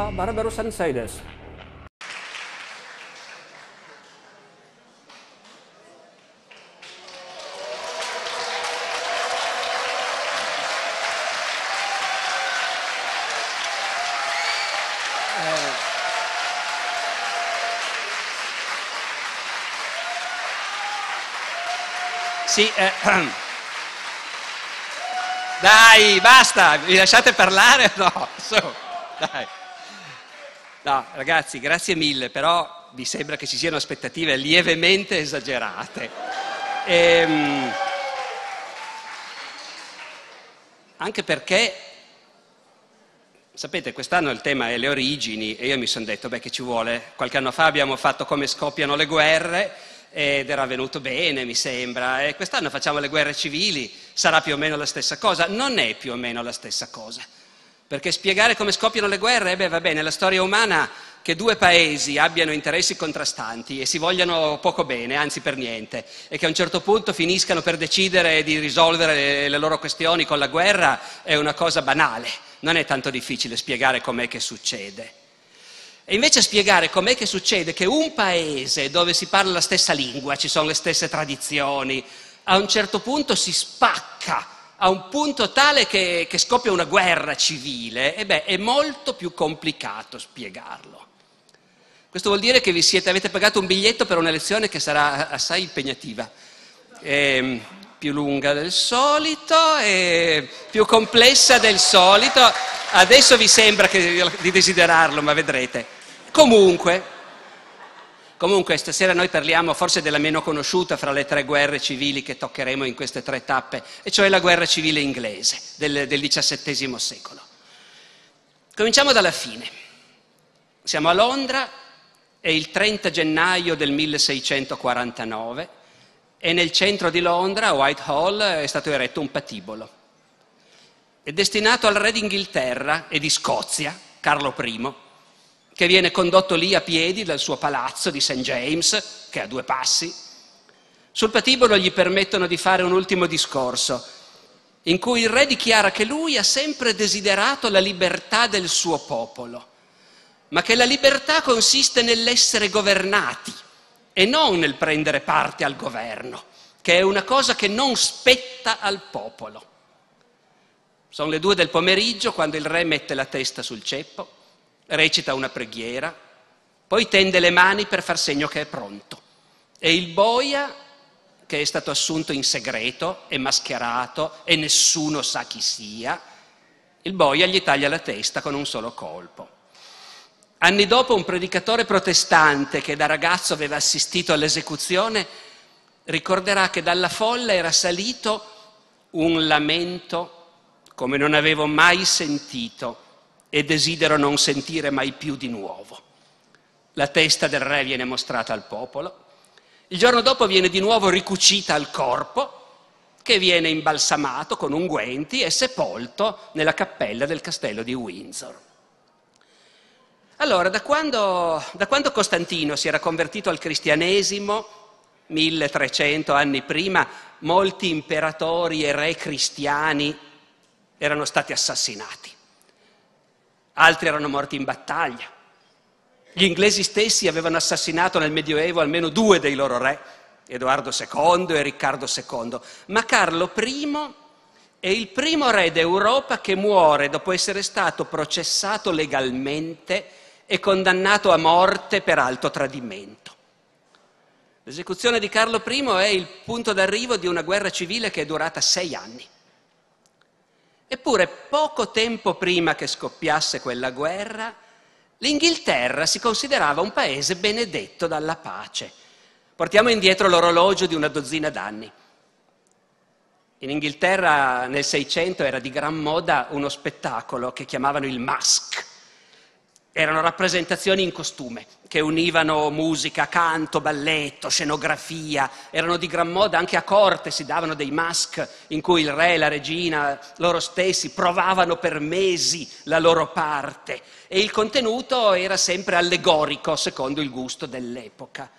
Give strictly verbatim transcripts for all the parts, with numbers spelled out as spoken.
Pak, baru baru selesai desu. Sì, eh, dai, basta, mi lasciate parlare? No, su, dai. No, ragazzi, grazie mille, però mi sembra che ci siano aspettative lievemente esagerate. Ehm, anche perché, sapete, quest'anno il tema è le origini e io mi sono detto, beh, che ci vuole? Qualche anno fa abbiamo fatto come scoppiano le guerre ed era venuto bene, mi sembra, e quest'anno facciamo le guerre civili, sarà più o meno la stessa cosa. Non è più o meno la stessa cosa, perché spiegare come scoppiano le guerre, beh, va bene, la storia umana che due paesi abbiano interessi contrastanti e si vogliano poco bene, anzi per niente, e che a un certo punto finiscano per decidere di risolvere le, le loro questioni con la guerra, è una cosa banale, non è tanto difficile spiegare com'è che succede. E invece spiegare com'è che succede che un paese dove si parla la stessa lingua, ci sono le stesse tradizioni, a un certo punto si spacca a un punto tale che, che scoppia una guerra civile, e beh, è molto più complicato spiegarlo. Questo vuol dire che vi siete, avete pagato un biglietto per una lezione che sarà assai impegnativa, e, più lunga del solito e più complessa del solito. Adesso vi sembra che, di desiderarlo, ma vedrete. Comunque, comunque, stasera noi parliamo forse della meno conosciuta fra le tre guerre civili che toccheremo in queste tre tappe, e cioè la guerra civile inglese del, del diciassettesimo secolo. Cominciamo dalla fine. Siamo a Londra, è il trenta gennaio del milleseicentoquarantanove e nel centro di Londra, a Whitehall, è stato eretto un patibolo. È destinato al re d'Inghilterra e di Scozia, Carlo primo, che viene condotto lì a piedi dal suo palazzo di Saint James, che è a due passi. Sul patibolo gli permettono di fare un ultimo discorso, in cui il re dichiara che lui ha sempre desiderato la libertà del suo popolo, ma che la libertà consiste nell'essere governati e non nel prendere parte al governo, che è una cosa che non spetta al popolo. Sono le due del pomeriggio quando il re mette la testa sul ceppo, recita una preghiera, poi tende le mani per far segno che è pronto. E il boia, che è stato assunto in segreto e mascherato e nessuno sa chi sia, il boia gli taglia la testa con un solo colpo. Anni dopo un predicatore protestante che da ragazzo aveva assistito all'esecuzione ricorderà che dalla folla era salito un lamento come non avevo mai sentito e desidero non sentire mai più di nuovo. La testa del re viene mostrata al popolo, il giorno dopo viene di nuovo ricucita al corpo, che viene imbalsamato con unguenti e sepolto nella cappella del castello di Windsor. Allora, da quando, da quando Costantino si era convertito al cristianesimo, milletrecento anni prima, molti imperatori e re cristiani erano stati assassinati. Altri erano morti in battaglia. Gli inglesi stessi avevano assassinato nel Medioevo almeno due dei loro re, Edoardo secondo e Riccardo secondo, ma Carlo primo è il primo re d'Europa che muore dopo essere stato processato legalmente e condannato a morte per alto tradimento. L'esecuzione di Carlo primo è il punto d'arrivo di una guerra civile che è durata sei anni. Eppure, poco tempo prima che scoppiasse quella guerra, l'Inghilterra si considerava un paese benedetto dalla pace. Portiamo indietro l'orologio di una dozzina d'anni. In Inghilterra nel Seicento era di gran moda uno spettacolo che chiamavano il masque. Erano rappresentazioni in costume che univano musica, canto, balletto, scenografia. Erano di gran moda anche a corte, si davano dei masque in cui il re e la regina, loro stessi, provavano per mesi la loro parte. E il contenuto era sempre allegorico, secondo il gusto dell'epoca.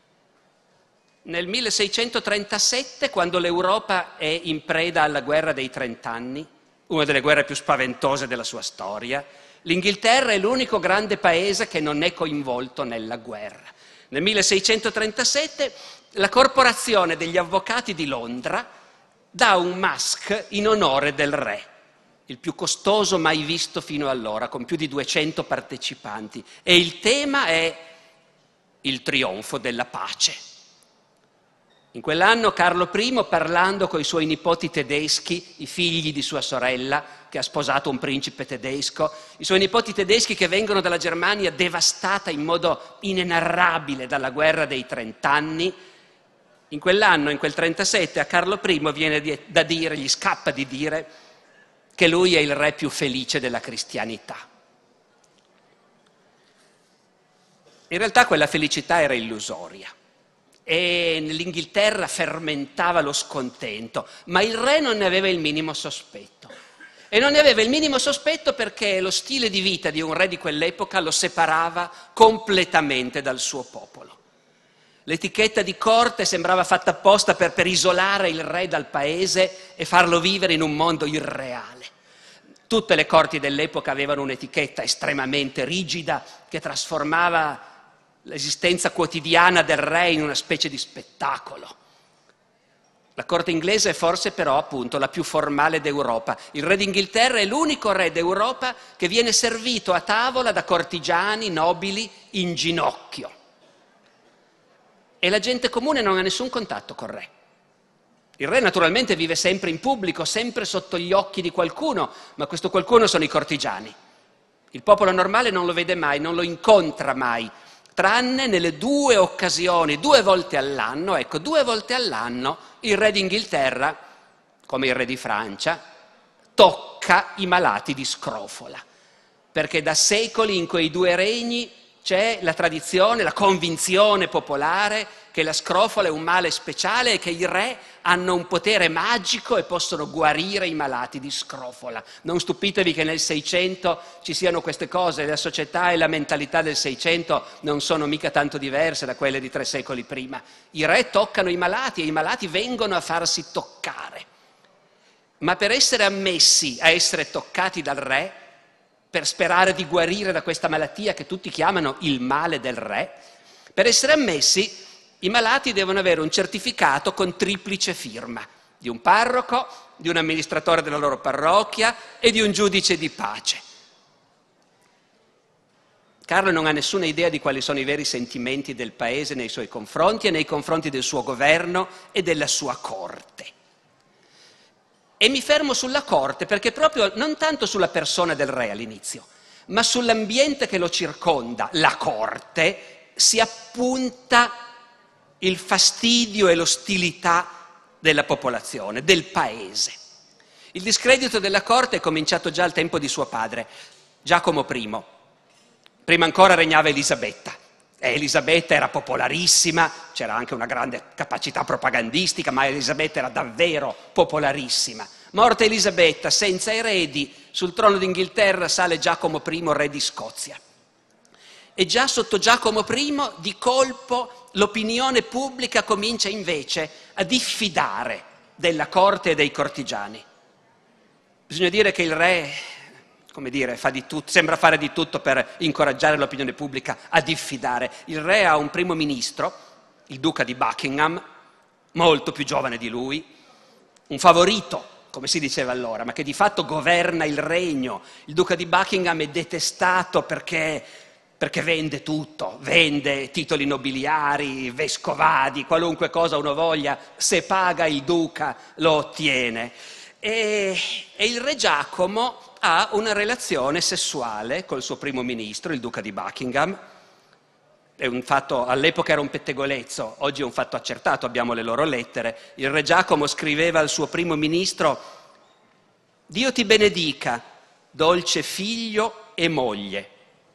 Nel milleseicentotrentasette, quando l'Europa è in preda alla guerra dei trent'anni, una delle guerre più spaventose della sua storia, L'Inghilterra è l'unico grande paese che non è coinvolto nella guerra. Nel milleseicentotrentasette la Corporazione degli Avvocati di Londra dà un masque in onore del re, il più costoso mai visto fino allora, con più di duecento partecipanti. E il tema è il trionfo della pace. In quell'anno Carlo I, parlando coi suoi nipoti tedeschi, i figli di sua sorella, che ha sposato un principe tedesco, i suoi nipoti tedeschi che vengono dalla Germania devastata in modo inenarrabile dalla guerra dei trent'anni, in quell'anno, in quel trentasette, a Carlo I viene di, da dire, gli scappa di dire che lui è il re più felice della cristianità. In realtà quella felicità era illusoria e nell'Inghilterra fermentava lo scontento, ma il re non ne aveva il minimo sospetto. E non ne aveva il minimo sospetto perché lo stile di vita di un re di quell'epoca lo separava completamente dal suo popolo. L'etichetta di corte sembrava fatta apposta per, per isolare il re dal paese e farlo vivere in un mondo irreale. Tutte le corti dell'epoca avevano un'etichetta estremamente rigida che trasformava l'esistenza quotidiana del re in una specie di spettacolo. La corte inglese è forse però appunto la più formale d'Europa. Il re d'Inghilterra è l'unico re d'Europa che viene servito a tavola da cortigiani, nobili, in ginocchio. E la gente comune non ha nessun contatto col re. Il re naturalmente vive sempre in pubblico, sempre sotto gli occhi di qualcuno, ma questo qualcuno sono i cortigiani. Il popolo normale non lo vede mai, non lo incontra mai, tranne nelle due occasioni, due volte all'anno, ecco, due volte all'anno il re d'Inghilterra, come il re di Francia, tocca i malati di scrofola, perché da secoli in quei due regni c'è la tradizione, la convinzione popolare che la scrofola è un male speciale e che i re hanno un potere magico e possono guarire i malati di scrofola. Non stupitevi che nel Seicento ci siano queste cose, la società e la mentalità del Seicento non sono mica tanto diverse da quelle di tre secoli prima. I re toccano i malati e i malati vengono a farsi toccare. Ma per essere ammessi a essere toccati dal re, per sperare di guarire da questa malattia che tutti chiamano il male del re, per essere ammessi i malati devono avere un certificato con triplice firma di un parroco, di un amministratore della loro parrocchia e di un giudice di pace. Carlo non ha nessuna idea di quali sono i veri sentimenti del paese nei suoi confronti e nei confronti del suo governo e della sua corte. E mi fermo sulla corte perché proprio non tanto sulla persona del re all'inizio, ma sull'ambiente che lo circonda, la corte, si appunta il fastidio e l'ostilità della popolazione, del paese. Il discredito della corte è cominciato già al tempo di suo padre, Giacomo I. Prima ancora regnava Elisabetta. E Elisabetta era popolarissima, c'era anche una grande capacità propagandistica, ma Elisabetta era davvero popolarissima. Morta Elisabetta, senza eredi, sul trono d'Inghilterra sale Giacomo I, re di Scozia. E già sotto Giacomo I, di colpo, l'opinione pubblica comincia invece a diffidare della corte e dei cortigiani. Bisogna dire che il re, come dire, fa di tutto, sembra fare di tutto per incoraggiare l'opinione pubblica a diffidare. Il re ha un primo ministro, il duca di Buckingham, molto più giovane di lui, un favorito, come si diceva allora, ma che di fatto governa il regno. Il duca di Buckingham è detestato perché, perché vende tutto, vende titoli nobiliari, vescovadi, qualunque cosa uno voglia, se paga il duca lo ottiene. E, e il re Giacomo ha una relazione sessuale col suo primo ministro, il duca di Buckingham. È un fatto, all'epoca era un pettegolezzo, oggi è un fatto accertato, abbiamo le loro lettere. Il re Giacomo scriveva al suo primo ministro: Dio ti benedica, dolce figlio e moglie,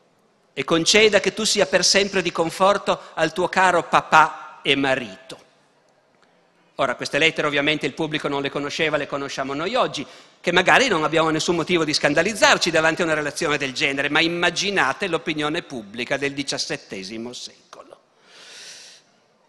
e conceda che tu sia per sempre di conforto al tuo caro papà e marito. Ora, queste lettere ovviamente il pubblico non le conosceva, le conosciamo noi oggi, che magari non abbiamo nessun motivo di scandalizzarci davanti a una relazione del genere, ma immaginate l'opinione pubblica del diciassettesimo secolo.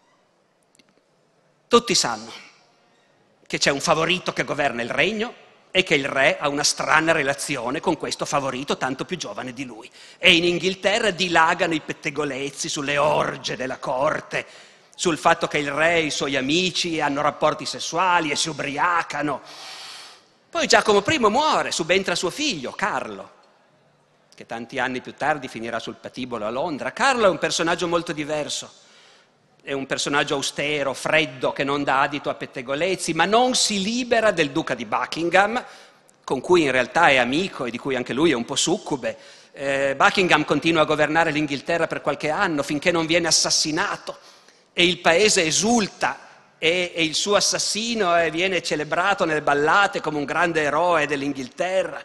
Tutti sanno che c'è un favorito che governa il regno, è che il re ha una strana relazione con questo favorito tanto più giovane di lui. E in Inghilterra dilagano i pettegolezzi sulle orge della corte, sul fatto che il re e i suoi amici hanno rapporti sessuali e si ubriacano. Poi Giacomo primo muore, subentra suo figlio, Carlo, che tanti anni più tardi finirà sul patibolo a Londra. Carlo è un personaggio molto diverso. È un personaggio austero, freddo, che non dà adito a pettegolezzi, ma non si libera del duca di Buckingham, con cui in realtà è amico e di cui anche lui è un po' succube. Eh, Buckingham continua a governare l'Inghilterra per qualche anno, finché non viene assassinato, e il paese esulta, e, e il suo assassino eh, viene celebrato nelle ballate come un grande eroe dell'Inghilterra.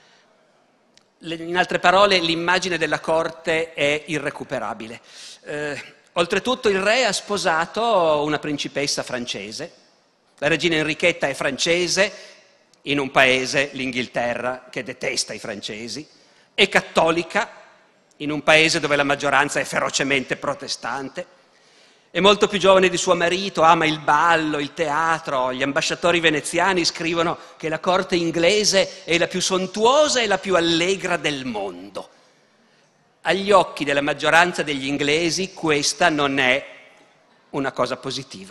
In altre parole, l'immagine della corte è irrecuperabile. Eh, Oltretutto il re ha sposato una principessa francese, la regina Enrichetta è francese, in un paese, l'Inghilterra, che detesta i francesi, è cattolica, in un paese dove la maggioranza è ferocemente protestante, è molto più giovane di suo marito, ama il ballo, il teatro, gli ambasciatori veneziani scrivono che la corte inglese è la più sontuosa e la più allegra del mondo. Agli occhi della maggioranza degli inglesi questa non è una cosa positiva.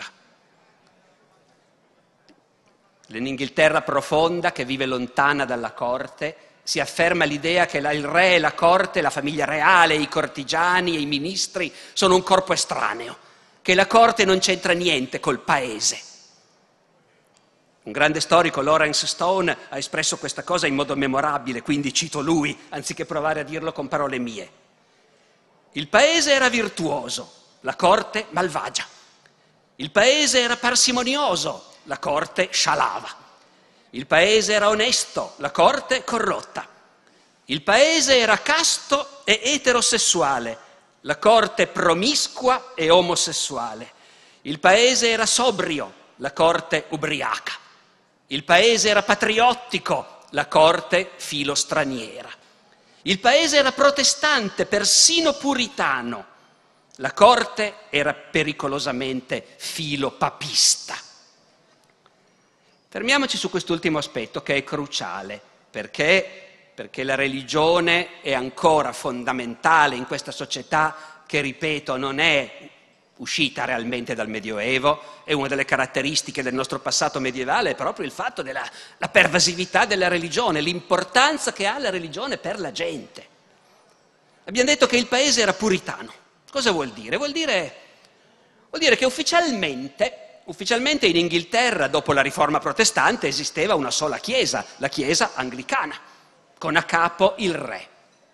Nell'Inghilterra profonda, che vive lontana dalla corte, si afferma l'idea che il re, la corte, la famiglia reale, i cortigiani e i ministri sono un corpo estraneo, che la corte non c'entra niente col paese. Un grande storico, Lawrence Stone, ha espresso questa cosa in modo memorabile, quindi cito lui, anziché provare a dirlo con parole mie. Il paese era virtuoso, la corte malvagia. Il paese era parsimonioso, la corte scialava. Il paese era onesto, la corte corrotta. Il paese era casto e eterosessuale, la corte promiscua e omosessuale. Il paese era sobrio, la corte ubriaca. Il paese era patriottico, la corte filostraniera. Il paese era protestante, persino puritano. La corte era pericolosamente filopapista. Fermiamoci su quest'ultimo aspetto che è cruciale, perché, perché la religione è ancora fondamentale in questa società che, ripeto, non è uscita realmente dal Medioevo, è una delle caratteristiche del nostro passato medievale, è proprio il fatto della la pervasività della religione, l'importanza che ha la religione per la gente. Abbiamo detto che il paese era puritano. Cosa vuol dire? Vuol dire, vuol dire che ufficialmente, ufficialmente in Inghilterra, dopo la riforma protestante, esisteva una sola chiesa, la chiesa anglicana, con a capo il re.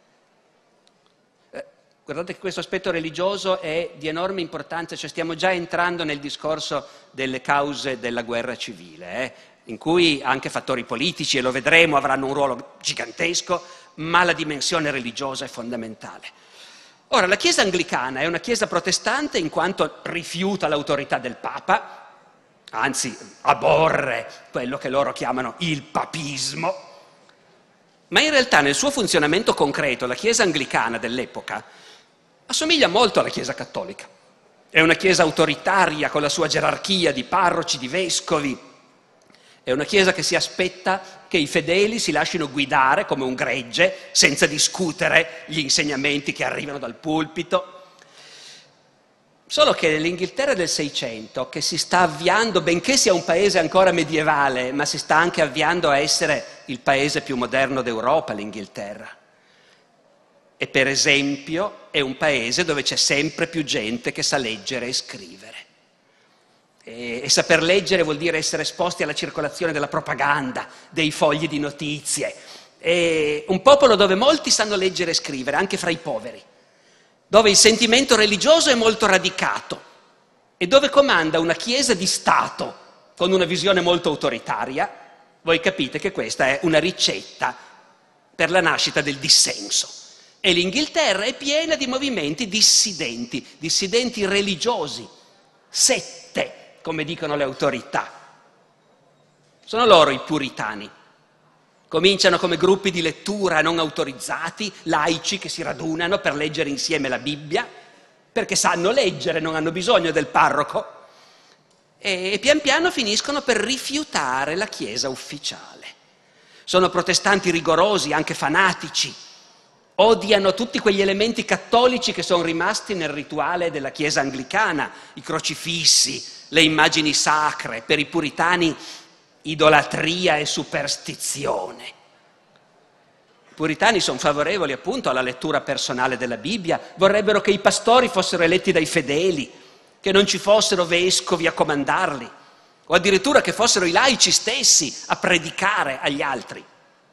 Guardate che questo aspetto religioso è di enorme importanza, cioè stiamo già entrando nel discorso delle cause della guerra civile, eh, in cui anche fattori politici, e lo vedremo, avranno un ruolo gigantesco, ma la dimensione religiosa è fondamentale. Ora, la Chiesa anglicana è una Chiesa protestante in quanto rifiuta l'autorità del Papa, anzi aborre quello che loro chiamano il papismo, ma in realtà nel suo funzionamento concreto la Chiesa anglicana dell'epoca assomiglia molto alla Chiesa cattolica. È una Chiesa autoritaria con la sua gerarchia di parroci, di vescovi. È una Chiesa che si aspetta che i fedeli si lasciano guidare come un gregge, senza discutere gli insegnamenti che arrivano dal pulpito. Solo che l'Inghilterra del Seicento, che si sta avviando, benché sia un paese ancora medievale, ma si sta anche avviando a essere il paese più moderno d'Europa, l'Inghilterra. E per esempio è un paese dove c'è sempre più gente che sa leggere e scrivere. E, e saper leggere vuol dire essere esposti alla circolazione della propaganda, dei fogli di notizie. È un popolo dove molti sanno leggere e scrivere, anche fra i poveri, dove il sentimento religioso è molto radicato e dove comanda una chiesa di Stato con una visione molto autoritaria. Voi capite che questa è una ricetta per la nascita del dissenso. E l'Inghilterra è piena di movimenti dissidenti, dissidenti religiosi, sette, come dicono le autorità. Sono loro i puritani. Cominciano come gruppi di lettura non autorizzati, laici che si radunano per leggere insieme la Bibbia, perché sanno leggere, non hanno bisogno del parroco, e pian piano finiscono per rifiutare la Chiesa ufficiale. Sono protestanti rigorosi, anche fanatici. Odiano tutti quegli elementi cattolici che sono rimasti nel rituale della Chiesa anglicana, i crocifissi, le immagini sacre. Per i puritani idolatria e superstizione. I puritani sono favorevoli appunto alla lettura personale della Bibbia, vorrebbero che i pastori fossero eletti dai fedeli, che non ci fossero vescovi a comandarli, o addirittura che fossero i laici stessi a predicare agli altri.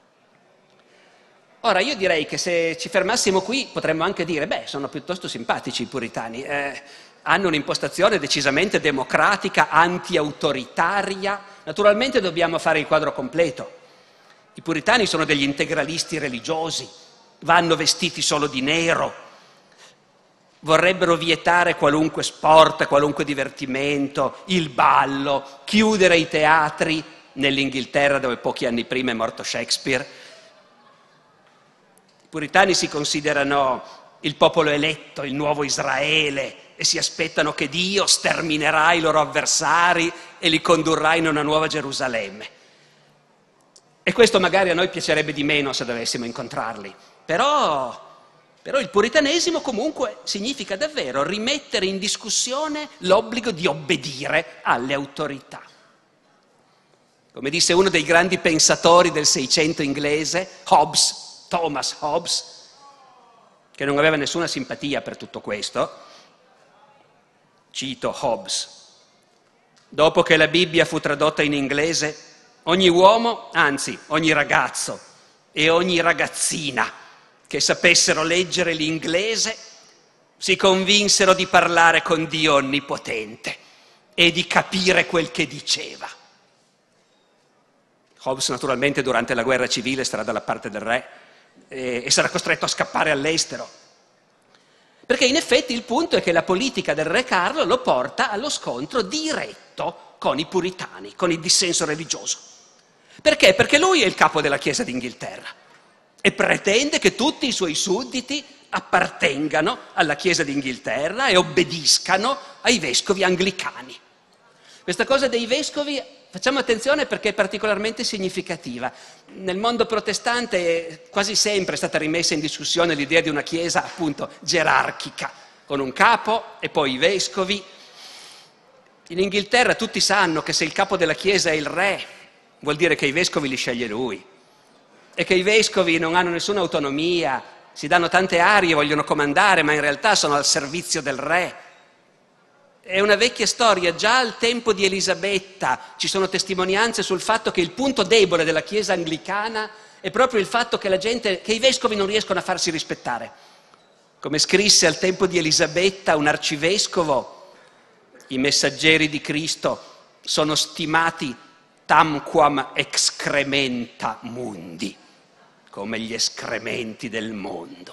Ora, io direi che se ci fermassimo qui potremmo anche dire, beh, sono piuttosto simpatici i puritani, eh, hanno un'impostazione decisamente democratica, anti-autoritaria. Naturalmente dobbiamo fare il quadro completo. I puritani sono degli integralisti religiosi, vanno vestiti solo di nero, vorrebbero vietare qualunque sport, qualunque divertimento, il ballo, chiudere i teatri nell'Inghilterra dove pochi anni prima è morto Shakespeare. I puritani si considerano il popolo eletto, il nuovo Israele, e si aspettano che Dio sterminerà i loro avversari e li condurrà in una nuova Gerusalemme. E questo magari a noi piacerebbe di meno se dovessimo incontrarli, però, però il puritanesimo comunque significa davvero rimettere in discussione l'obbligo di obbedire alle autorità. Come disse uno dei grandi pensatori del Seicento inglese, Hobbes, Thomas Hobbes, che non aveva nessuna simpatia per tutto questo, cito Hobbes: dopo che la Bibbia fu tradotta in inglese, ogni uomo, anzi ogni ragazzo e ogni ragazzina che sapessero leggere l'inglese si convinsero di parlare con Dio Onnipotente e di capire quel che diceva. Hobbes naturalmente durante la guerra civile starà dalla parte del re e, e sarà costretto a scappare all'estero. Perché in effetti il punto è che la politica del re Carlo lo porta allo scontro diretto con i puritani, con il dissenso religioso. Perché? Perché lui è il capo della Chiesa d'Inghilterra e pretende che tutti i suoi sudditi appartengano alla Chiesa d'Inghilterra e obbediscano ai vescovi anglicani. Questa cosa dei vescovi, facciamo attenzione perché è particolarmente significativa. Nel mondo protestante quasi sempre è stata rimessa in discussione l'idea di una Chiesa appunto gerarchica, con un capo e poi i vescovi. In Inghilterra tutti sanno che se il capo della Chiesa è il re, vuol dire che i vescovi li sceglie lui e che i vescovi non hanno nessuna autonomia, si danno tante arie, vogliono comandare, ma in realtà sono al servizio del re. È una vecchia storia, già al tempo di Elisabetta ci sono testimonianze sul fatto che il punto debole della Chiesa anglicana è proprio il fatto che la gente, che i vescovi non riescono a farsi rispettare. Come scrisse al tempo di Elisabetta un arcivescovo, i messaggeri di Cristo sono stimati tamquam excrementa mundi, come gli escrementi del mondo.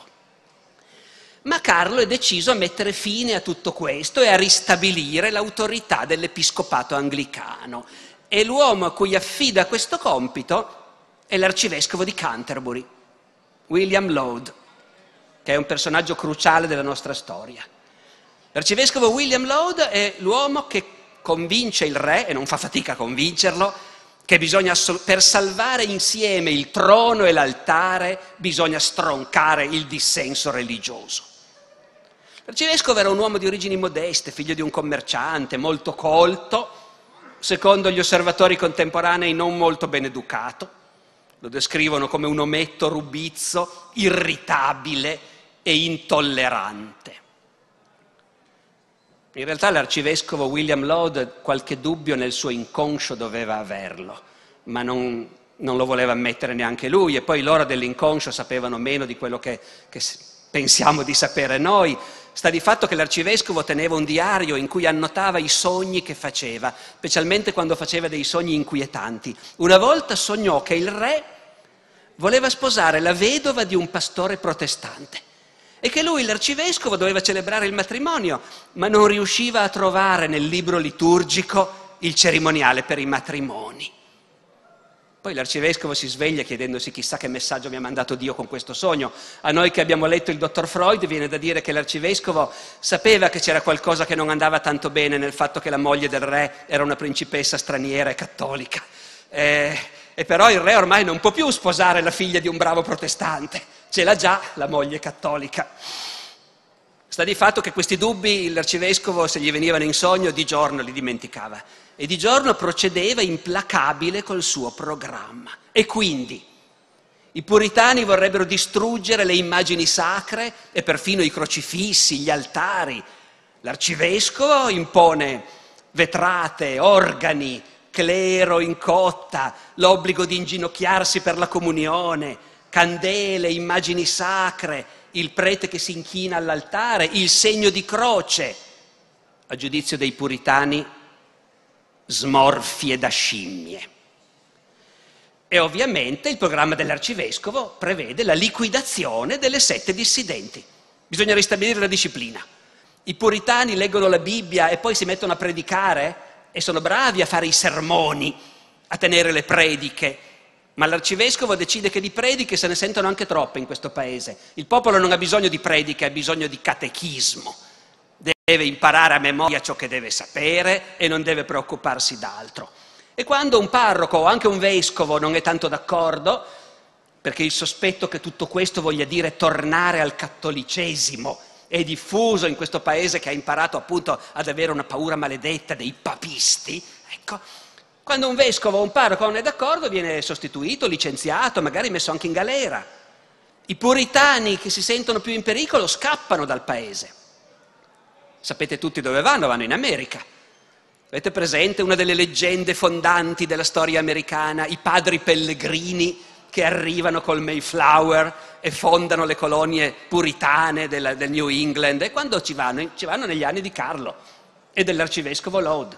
Ma Carlo è deciso a mettere fine a tutto questo e a ristabilire l'autorità dell'episcopato anglicano. E l'uomo a cui affida questo compito è l'arcivescovo di Canterbury, William Laud, che è un personaggio cruciale della nostra storia. L'arcivescovo William Laud è l'uomo che convince il re, e non fa fatica a convincerlo, che bisogna, per salvare insieme il trono e l'altare, bisogna stroncare il dissenso religioso. L'arcivescovo era un uomo di origini modeste, figlio di un commerciante, molto colto, secondo gli osservatori contemporanei non molto ben educato. Lo descrivono come un ometto rubizzo, irritabile e intollerante. In realtà l'arcivescovo William Laud qualche dubbio nel suo inconscio doveva averlo, ma non, non lo voleva ammettere neanche lui, e poi loro dell'inconscio sapevano meno di quello che, che pensiamo di sapere noi. Sta di fatto che l'arcivescovo teneva un diario in cui annotava i sogni che faceva, specialmente quando faceva dei sogni inquietanti. Una volta sognò che il re voleva sposare la vedova di un pastore protestante e che lui, l'arcivescovo, doveva celebrare il matrimonio, ma non riusciva a trovare nel libro liturgico il cerimoniale per i matrimoni. Poi l'arcivescovo si sveglia chiedendosi chissà che messaggio mi ha mandato Dio con questo sogno. A noi che abbiamo letto il dottor Freud viene da dire che l'arcivescovo sapeva che c'era qualcosa che non andava tanto bene nel fatto che la moglie del re era una principessa straniera e cattolica. Eh, E però il re ormai non può più sposare la figlia di un bravo protestante, ce l'ha già la moglie cattolica. Sta di fatto che questi dubbi l'arcivescovo, se gli venivano in sogno, di giorno li dimenticava e di giorno procedeva implacabile col suo programma. E quindi i puritani vorrebbero distruggere le immagini sacre e perfino i crocifissi, gli altari. L'arcivescovo impone vetrate, organi, clero in cotta, l'obbligo di inginocchiarsi per la comunione, candele, immagini sacre, il prete che si inchina all'altare, il segno di croce. A giudizio dei puritani, smorfie da scimmie. E ovviamente il programma dell'arcivescovo prevede la liquidazione delle sette dissidenti. Bisogna ristabilire la disciplina. I puritani leggono la Bibbia e poi si mettono a predicare e sono bravi a fare i sermoni, a tenere le prediche, ma l'arcivescovo decide che di prediche se ne sentono anche troppe in questo paese. Il popolo non ha bisogno di prediche, ha bisogno di catechismo. Deve imparare a memoria ciò che deve sapere e non deve preoccuparsi d'altro. E quando un parroco o anche un vescovo non è tanto d'accordo, perché il sospetto che tutto questo voglia dire tornare al cattolicesimo è diffuso in questo paese che ha imparato appunto ad avere una paura maledetta dei papisti, ecco, quando un vescovo o un parroco non è d'accordo viene sostituito, licenziato, magari messo anche in galera. I puritani che si sentono più in pericolo scappano dal paese. Sapete tutti dove vanno? Vanno in America. Avete presente una delle leggende fondanti della storia americana, i padri pellegrini che arrivano col Mayflower e fondano le colonie puritane del, del New England? E quando ci vanno? Ci vanno negli anni di Carlo e dell'arcivescovo Laud.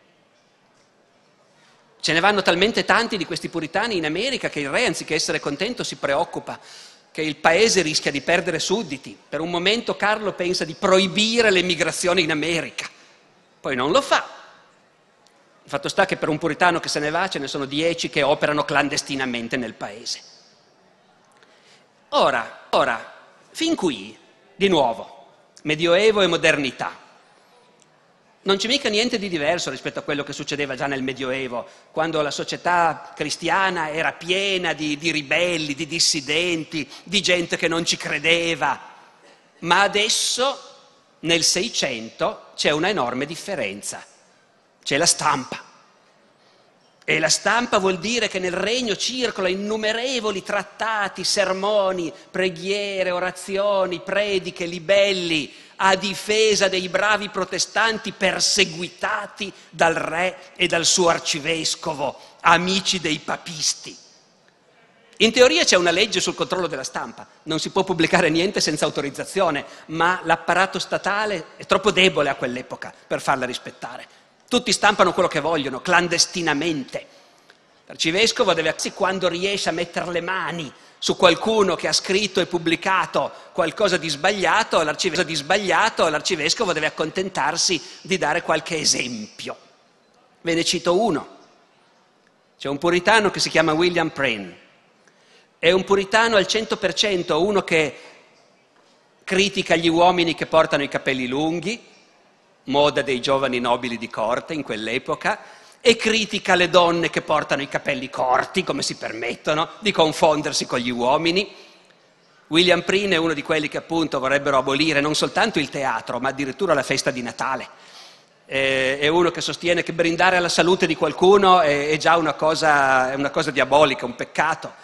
Ce ne vanno talmente tanti di questi puritani in America che il re, anziché essere contento, si preoccupa che il paese rischia di perdere sudditi. Per un momento Carlo pensa di proibire l'emigrazione in America, poi non lo fa. Il fatto sta che per un puritano che se ne va ce ne sono dieci che operano clandestinamente nel paese. Ora, ora, fin qui, di nuovo, Medioevo e modernità. Non c'è mica niente di diverso rispetto a quello che succedeva già nel Medioevo, quando la società cristiana era piena di, di ribelli, di dissidenti, di gente che non ci credeva. Ma adesso, nel Seicento, c'è una enorme differenza. C'è la stampa. E la stampa vuol dire che nel regno circolano innumerevoli trattati, sermoni, preghiere, orazioni, prediche, libelli a difesa dei bravi protestanti perseguitati dal re e dal suo arcivescovo, amici dei papisti. In teoria c'è una legge sul controllo della stampa, non si può pubblicare niente senza autorizzazione, ma l'apparato statale è troppo debole a quell'epoca per farla rispettare. Tutti stampano quello che vogliono, clandestinamente. L'arcivescovo deve, quando riesce a mettere le mani su qualcuno che ha scritto e pubblicato qualcosa di sbagliato, l'arcivescovo, di sbagliato, l'arcivescovo deve accontentarsi di dare qualche esempio. Ve ne cito uno. C'è un puritano che si chiama William Prynne. È un puritano al cento per cento, uno che critica gli uomini che portano i capelli lunghi, moda dei giovani nobili di corte in quell'epoca, e critica le donne che portano i capelli corti, come si permettono di confondersi con gli uomini. William Prynne è uno di quelli che appunto vorrebbero abolire non soltanto il teatro, ma addirittura la festa di Natale. Eh, è uno che sostiene che brindare alla salute di qualcuno è, è già una cosa, è una cosa diabolica, un peccato.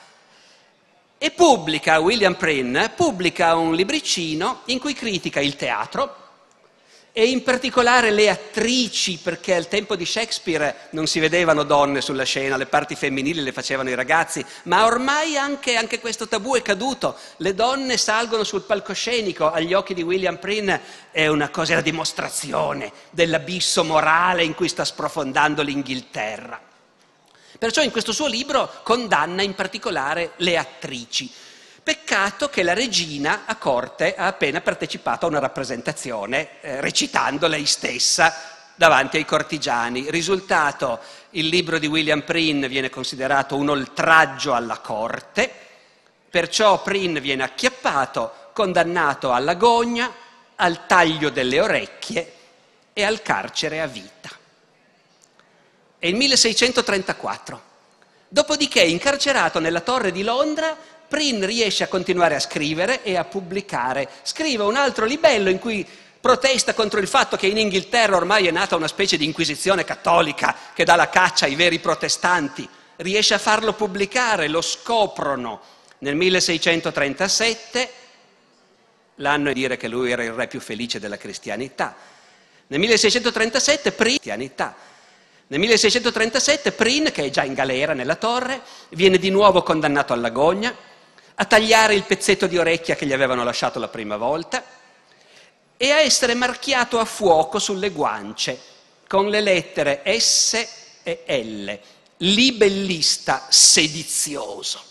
E pubblica, William Prynne, pubblica un libricino in cui critica il teatro, e in particolare le attrici, perché al tempo di Shakespeare non si vedevano donne sulla scena, le parti femminili le facevano i ragazzi, ma ormai anche, anche questo tabù è caduto, le donne salgono sul palcoscenico, agli occhi di William Prynne è una cosa, è la dimostrazione dell'abisso morale in cui sta sprofondando l'Inghilterra. Perciò in questo suo libro condanna in particolare le attrici. Peccato che la regina a corte ha appena partecipato a una rappresentazione eh, recitando lei stessa davanti ai cortigiani. Risultato, il libro di William Prynne viene considerato un oltraggio alla corte, perciò Prynne viene acchiappato, condannato alla gogna, al taglio delle orecchie e al carcere a vita. È il milleseicentotrentaquattro. Dopodiché, incarcerato nella Torre di Londra, Prynne riesce a continuare a scrivere e a pubblicare. Scrive un altro libello in cui protesta contro il fatto che in Inghilterra ormai è nata una specie di inquisizione cattolica che dà la caccia ai veri protestanti. Riesce a farlo pubblicare, lo scoprono nel milleseicentotrentasette, l'anno di dire che lui era il re più felice della cristianità. Nel milleseicentotrentasette Prynne, nel milleseicentotrentasette Prynne, che è già in galera nella torre, viene di nuovo condannato all'agonia, a tagliare il pezzetto di orecchia che gli avevano lasciato la prima volta e a essere marchiato a fuoco sulle guance con le lettere S e L, libellista sedizioso.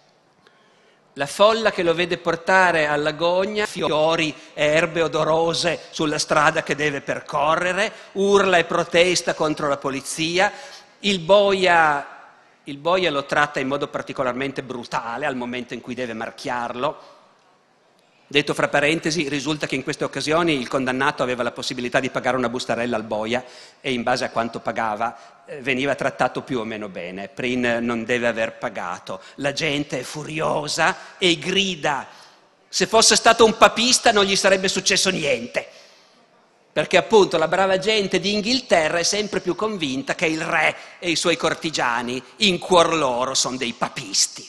La folla che lo vede portare all'agonia, fiori e erbe odorose sulla strada che deve percorrere, urla e protesta contro la polizia, il boia, il boia lo tratta in modo particolarmente brutale al momento in cui deve marchiarlo. Detto fra parentesi, risulta che in queste occasioni il condannato aveva la possibilità di pagare una bustarella al boia e in base a quanto pagava eh, veniva trattato più o meno bene. Prynne non deve aver pagato. La gente è furiosa e grida. Se fosse stato un papista non gli sarebbe successo niente, perché appunto la brava gente di Inghilterra è sempre più convinta che il re e i suoi cortigiani in cuor loro sono dei papisti.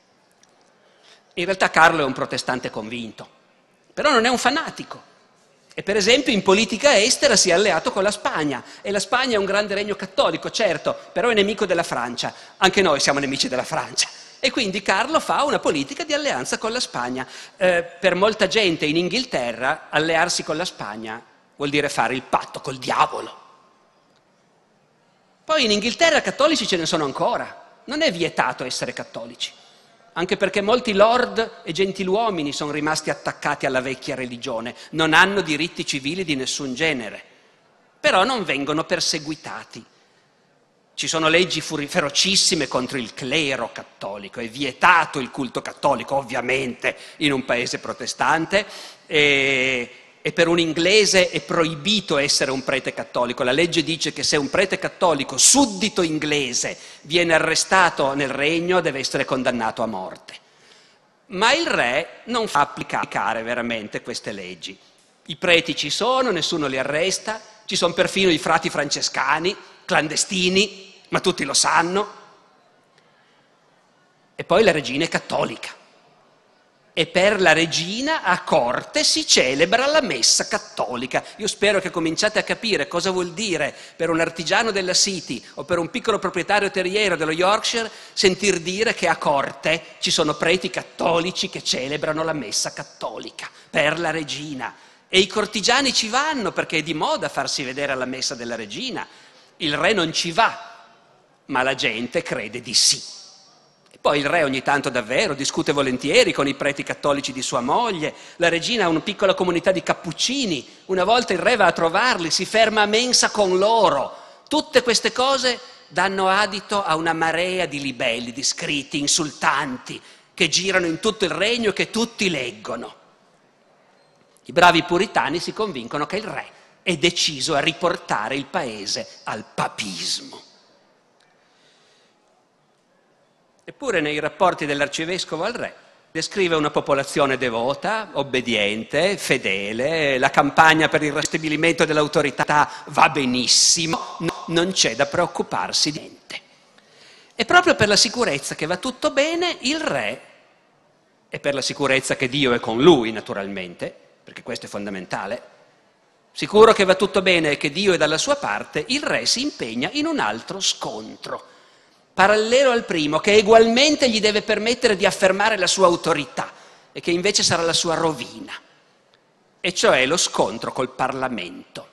In realtà Carlo è un protestante convinto, però non è un fanatico. E per esempio in politica estera si è alleato con la Spagna, e la Spagna è un grande regno cattolico, certo, però è nemico della Francia. Anche noi siamo nemici della Francia. E quindi Carlo fa una politica di alleanza con la Spagna. Eh, per molta gente in Inghilterra allearsi con la Spagna vuol dire fare il patto col diavolo. Poi in Inghilterra cattolici ce ne sono ancora, non è vietato essere cattolici. Anche perché molti lord e gentiluomini sono rimasti attaccati alla vecchia religione, non hanno diritti civili di nessun genere, però non vengono perseguitati. Ci sono leggi ferocissime contro il clero cattolico, è vietato il culto cattolico, ovviamente, in un paese protestante, e, e per un inglese è proibito essere un prete cattolico. La legge dice che se un prete cattolico, suddito inglese, viene arrestato nel regno, deve essere condannato a morte. Ma il re non fa applicare veramente queste leggi. I preti ci sono, nessuno li arresta, ci sono perfino i frati francescani, clandestini, ma tutti lo sanno. E poi la regina è cattolica. E per la regina a corte si celebra la messa cattolica. Io spero che cominciate a capire cosa vuol dire per un artigiano della City o per un piccolo proprietario terriero dello Yorkshire sentir dire che a corte ci sono preti cattolici che celebrano la messa cattolica per la regina. E i cortigiani ci vanno perché è di moda farsi vedere alla messa della regina. Il re non ci va, ma la gente crede di sì. Poi il re ogni tanto davvero discute volentieri con i preti cattolici di sua moglie, la regina ha una piccola comunità di cappuccini, una volta il re va a trovarli, si ferma a mensa con loro. Tutte queste cose danno adito a una marea di libelli, di scritti insultanti che girano in tutto il regno e che tutti leggono. I bravi puritani si convincono che il re è deciso a riportare il paese al papismo. Eppure nei rapporti dell'arcivescovo al re descrive una popolazione devota, obbediente, fedele, la campagna per il ristabilimento dell'autorità va benissimo, no, non c'è da preoccuparsi di niente. E proprio per la sicurezza che va tutto bene, il re, e per la sicurezza che Dio è con lui naturalmente, perché questo è fondamentale, sicuro che va tutto bene e che Dio è dalla sua parte, il re si impegna in un altro scontro, parallelo al primo, che ugualmente gli deve permettere di affermare la sua autorità e che invece sarà la sua rovina, e cioè lo scontro col Parlamento.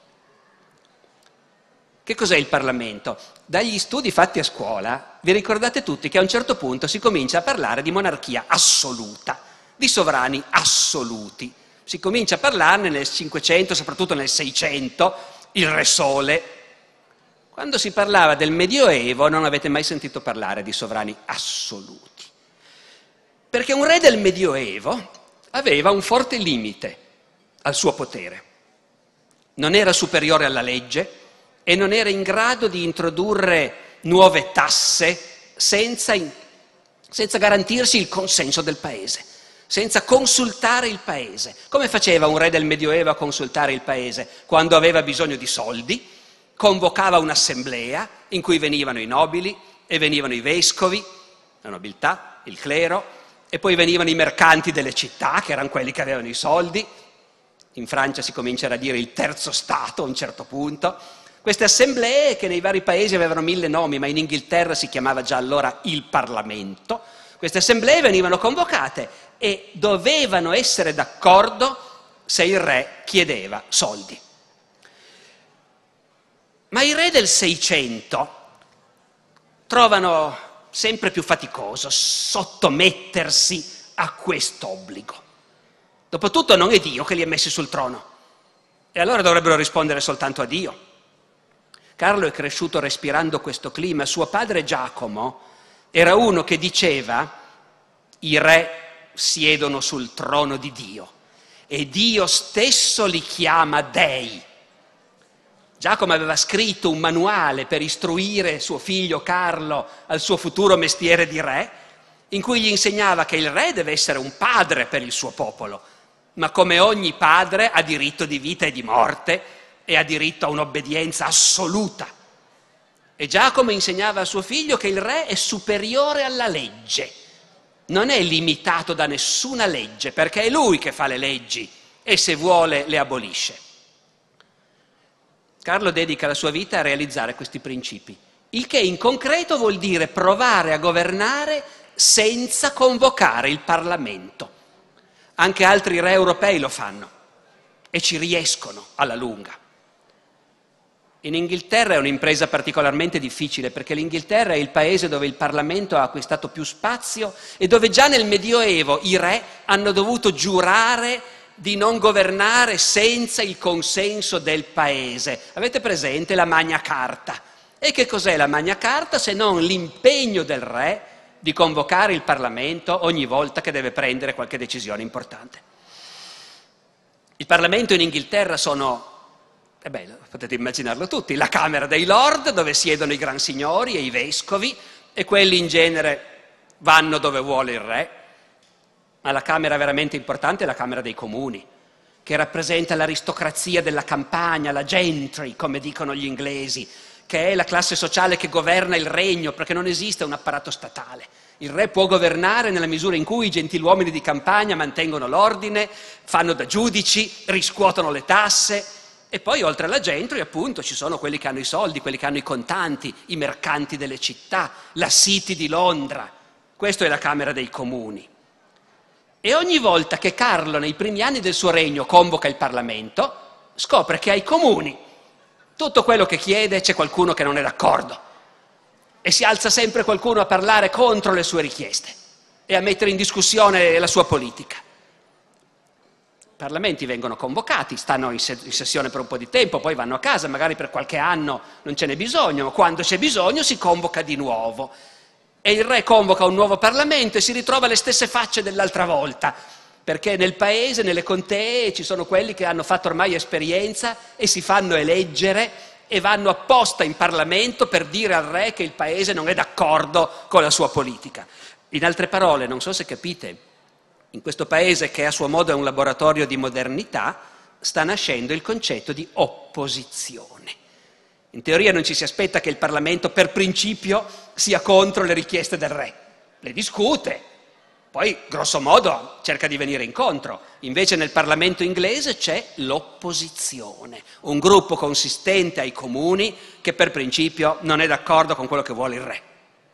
Che cos'è il Parlamento? Dagli studi fatti a scuola vi ricordate tutti che a un certo punto si comincia a parlare di monarchia assoluta, di sovrani assoluti. Si comincia a parlarne nel Cinquecento, soprattutto nel Seicento, il Re Sole. Quando si parlava del Medioevo non avete mai sentito parlare di sovrani assoluti, perché un re del Medioevo aveva un forte limite al suo potere. Non era superiore alla legge e non era in grado di introdurre nuove tasse, senza, senza garantirsi il consenso del paese, senza consultare il paese. Come faceva un re del Medioevo a consultare il paese? Quando aveva bisogno di soldi, convocava un'assemblea in cui venivano i nobili e venivano i vescovi, la nobiltà, il clero, e poi venivano i mercanti delle città, che erano quelli che avevano i soldi. In Francia si comincerà a dire il terzo Stato a un certo punto. Queste assemblee, che nei vari paesi avevano mille nomi, ma in Inghilterra si chiamava già allora il Parlamento, queste assemblee venivano convocate e dovevano essere d'accordo se il re chiedeva soldi. Ma i re del Seicento trovano sempre più faticoso sottomettersi a quest'obbligo. Dopotutto non è Dio che li ha messi sul trono, e allora dovrebbero rispondere soltanto a Dio. Carlo è cresciuto respirando questo clima. Suo padre Giacomo era uno che diceva: i re siedono sul trono di Dio e Dio stesso li chiama dei. Giacomo aveva scritto un manuale per istruire suo figlio Carlo al suo futuro mestiere di re, in cui gli insegnava che il re deve essere un padre per il suo popolo, ma come ogni padre ha diritto di vita e di morte e ha diritto a un'obbedienza assoluta. E Giacomo insegnava a suo figlio che il re è superiore alla legge, non è limitato da nessuna legge, perché è lui che fa le leggi e se vuole le abolisce. Carlo dedica la sua vita a realizzare questi principi, il che in concreto vuol dire provare a governare senza convocare il Parlamento. Anche altri re europei lo fanno e ci riescono alla lunga. In Inghilterra è un'impresa particolarmente difficile, perché l'Inghilterra è il paese dove il Parlamento ha acquistato più spazio e dove già nel Medioevo i re hanno dovuto giurare di non governare senza il consenso del paese. Avete presente la Magna Carta? E che cos'è la Magna Carta se non l'impegno del re di convocare il Parlamento ogni volta che deve prendere qualche decisione importante? Il Parlamento in Inghilterra sono, eh beh, potete immaginarlo tutti, la Camera dei Lord, dove siedono i gran signori e i vescovi, e quelli in genere vanno dove vuole il re. Ma la Camera veramente importante è la Camera dei Comuni, che rappresenta l'aristocrazia della campagna, la gentry, come dicono gli inglesi, che è la classe sociale che governa il regno, perché non esiste un apparato statale. Il re può governare nella misura in cui i gentiluomini di campagna mantengono l'ordine, fanno da giudici, riscuotono le tasse, e poi oltre alla gentry appunto ci sono quelli che hanno i soldi, quelli che hanno i contanti, i mercanti delle città, la City di Londra. Questa è la Camera dei Comuni. E ogni volta che Carlo nei primi anni del suo regno convoca il Parlamento, scopre che ai comuni tutto quello che chiede c'è qualcuno che non è d'accordo e si alza sempre qualcuno a parlare contro le sue richieste e a mettere in discussione la sua politica. I parlamenti vengono convocati, stanno in, se- in sessione per un po' di tempo, poi vanno a casa, magari per qualche anno non ce n'è bisogno, ma quando c'è bisogno si convoca di nuovo. E il re convoca un nuovo Parlamento e si ritrova le stesse facce dell'altra volta, perché nel paese, nelle contee, ci sono quelli che hanno fatto ormai esperienza e si fanno eleggere e vanno apposta in Parlamento per dire al re che il paese non è d'accordo con la sua politica. In altre parole, non so se capite, in questo paese, che a suo modo è un laboratorio di modernità, sta nascendo il concetto di opposizione. In teoria non ci si aspetta che il Parlamento per principio sia contro le richieste del re, le discute, poi grosso modo cerca di venire incontro. Invece nel Parlamento inglese c'è l'opposizione, un gruppo consistente ai comuni che per principio non è d'accordo con quello che vuole il re.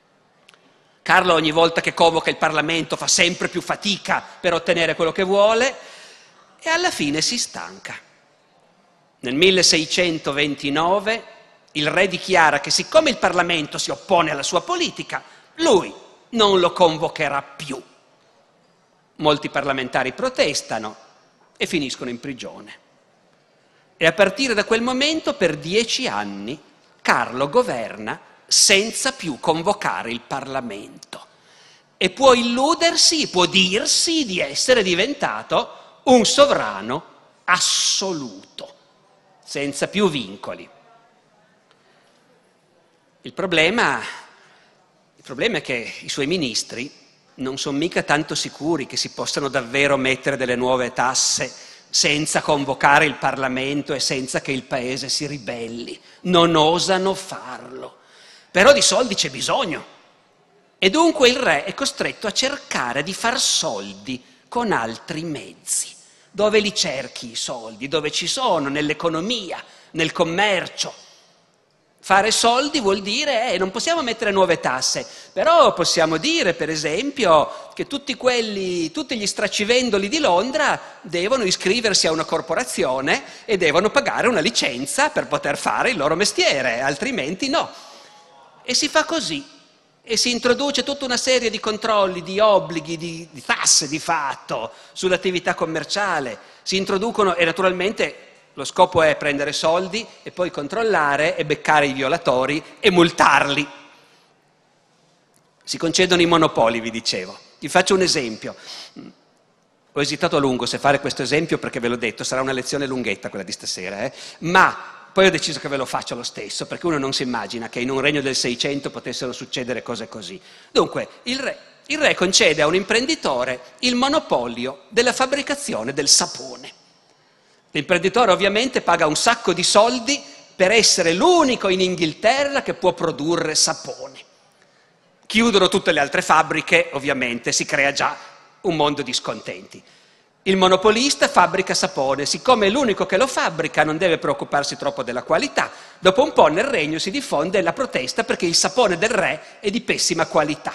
Carlo ogni volta che convoca il Parlamento fa sempre più fatica per ottenere quello che vuole e alla fine si stanca. Nel milleseicentoventinove il re dichiara che siccome il Parlamento si oppone alla sua politica, lui non lo convocherà più. Molti parlamentari protestano e finiscono in prigione. E a partire da quel momento, per dieci anni, Carlo governa senza più convocare il Parlamento. E può illudersi, può dirsi di essere diventato un sovrano assoluto, senza più vincoli. Il problema, il problema è che i suoi ministri non sono mica tanto sicuri che si possano davvero mettere delle nuove tasse senza convocare il Parlamento e senza che il Paese si ribelli. Non osano farlo. Però di soldi c'è bisogno. E dunque il re è costretto a cercare di far soldi con altri mezzi. Dove li cerchi i soldi? Dove ci sono? Nell'economia, nel commercio. Fare soldi vuol dire, eh, non possiamo mettere nuove tasse, però possiamo dire, per esempio, che tutti quelli, tutti gli stracivendoli di Londra devono iscriversi a una corporazione e devono pagare una licenza per poter fare il loro mestiere, altrimenti no. E si fa così, e si introduce tutta una serie di controlli, di obblighi, di, di tasse di fatto sull'attività commerciale. Si introducono e naturalmente lo scopo è prendere soldi e poi controllare e beccare i violatori e multarli. Si concedono i monopoli, vi dicevo. Vi faccio un esempio. Ho esitato a lungo se fare questo esempio perché ve l'ho detto, sarà una lezione lunghetta quella di stasera, eh? Ma poi ho deciso che ve lo faccio lo stesso, perché uno non si immagina che in un regno del Seicento potessero succedere cose così. Dunque, il re, il re concede a un imprenditore il monopolio della fabbricazione del sapone. L'imprenditore ovviamente paga un sacco di soldi per essere l'unico in Inghilterra che può produrre sapone. Chiudono tutte le altre fabbriche, ovviamente si crea già un mondo di scontenti. Il monopolista fabbrica sapone, siccome è l'unico che lo fabbrica non deve preoccuparsi troppo della qualità. Dopo un po' nel regno si diffonde la protesta perché il sapone del re è di pessima qualità.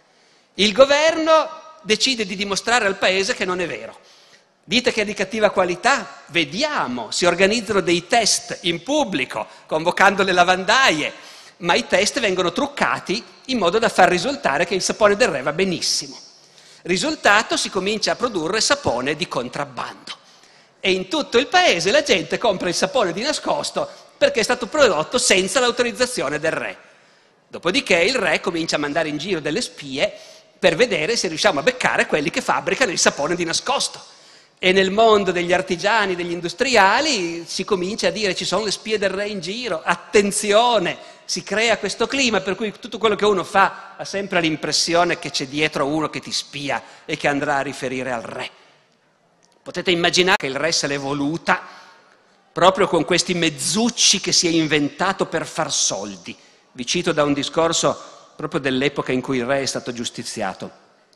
Il governo decide di dimostrare al paese che non è vero. Dite che è di cattiva qualità? Vediamo, si organizzano dei test in pubblico, convocando le lavandaie, ma i test vengono truccati in modo da far risultare che il sapone del re va benissimo. Risultato, si comincia a produrre sapone di contrabbando. E in tutto il paese la gente compra il sapone di nascosto perché è stato prodotto senza l'autorizzazione del re. Dopodiché il re comincia a mandare in giro delle spie per vedere se riusciamo a beccare quelli che fabbricano il sapone di nascosto. E nel mondo degli artigiani, degli industriali, si comincia a dire ci sono le spie del re in giro, attenzione, si crea questo clima per cui tutto quello che uno fa ha sempre l'impressione che c'è dietro uno che ti spia e che andrà a riferire al re. Potete immaginare che il re se l'è voluta proprio con questi mezzucci che si è inventato per far soldi. Vi cito da un discorso proprio dell'epoca in cui il re è stato giustiziato.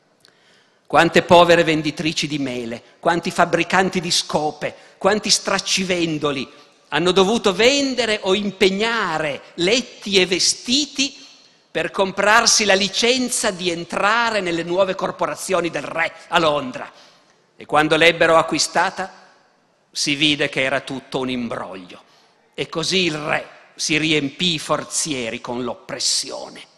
Quante povere venditrici di mele, quanti fabbricanti di scope, quanti stracivendoli hanno dovuto vendere o impegnare letti e vestiti per comprarsi la licenza di entrare nelle nuove corporazioni del re a Londra. E quando l'ebbero acquistata si vide che era tutto un imbroglio. E così il re si riempì i forzieri con l'oppressione.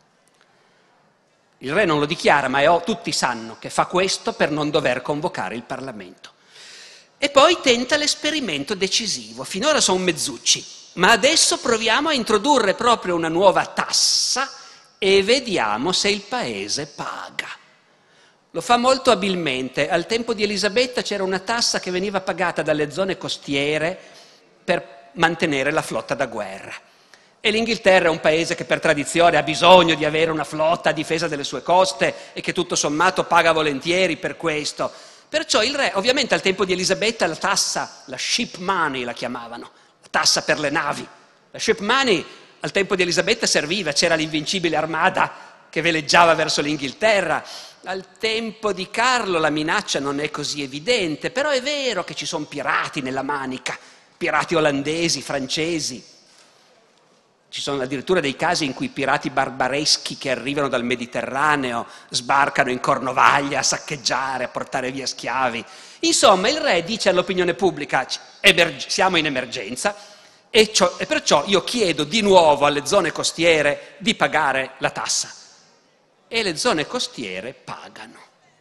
Il re non lo dichiara, ma è, oh, tutti sanno che fa questo per non dover convocare il Parlamento. E poi tenta l'esperimento decisivo. Finora sono mezzucci, ma adesso proviamo a introdurre proprio una nuova tassa e vediamo se il paese paga. Lo fa molto abilmente. Al tempo di Elisabetta c'era una tassa che veniva pagata dalle zone costiere per mantenere la flotta da guerra. E l'Inghilterra è un paese che per tradizione ha bisogno di avere una flotta a difesa delle sue coste e che tutto sommato paga volentieri per questo. Perciò il re, ovviamente al tempo di Elisabetta la tassa, la ship money la chiamavano, la tassa per le navi. La ship money al tempo di Elisabetta serviva, c'era l'invincibile armada che veleggiava verso l'Inghilterra. Al tempo di Carlo la minaccia non è così evidente, però è vero che ci sono pirati nella Manica, pirati olandesi, francesi. Ci sono addirittura dei casi in cui pirati barbareschi che arrivano dal Mediterraneo sbarcano in Cornovaglia a saccheggiare, a portare via schiavi. Insomma, il re dice all'opinione pubblica siamo in emergenza e, ciò, e perciò io chiedo di nuovo alle zone costiere di pagare la tassa. E le zone costiere pagano.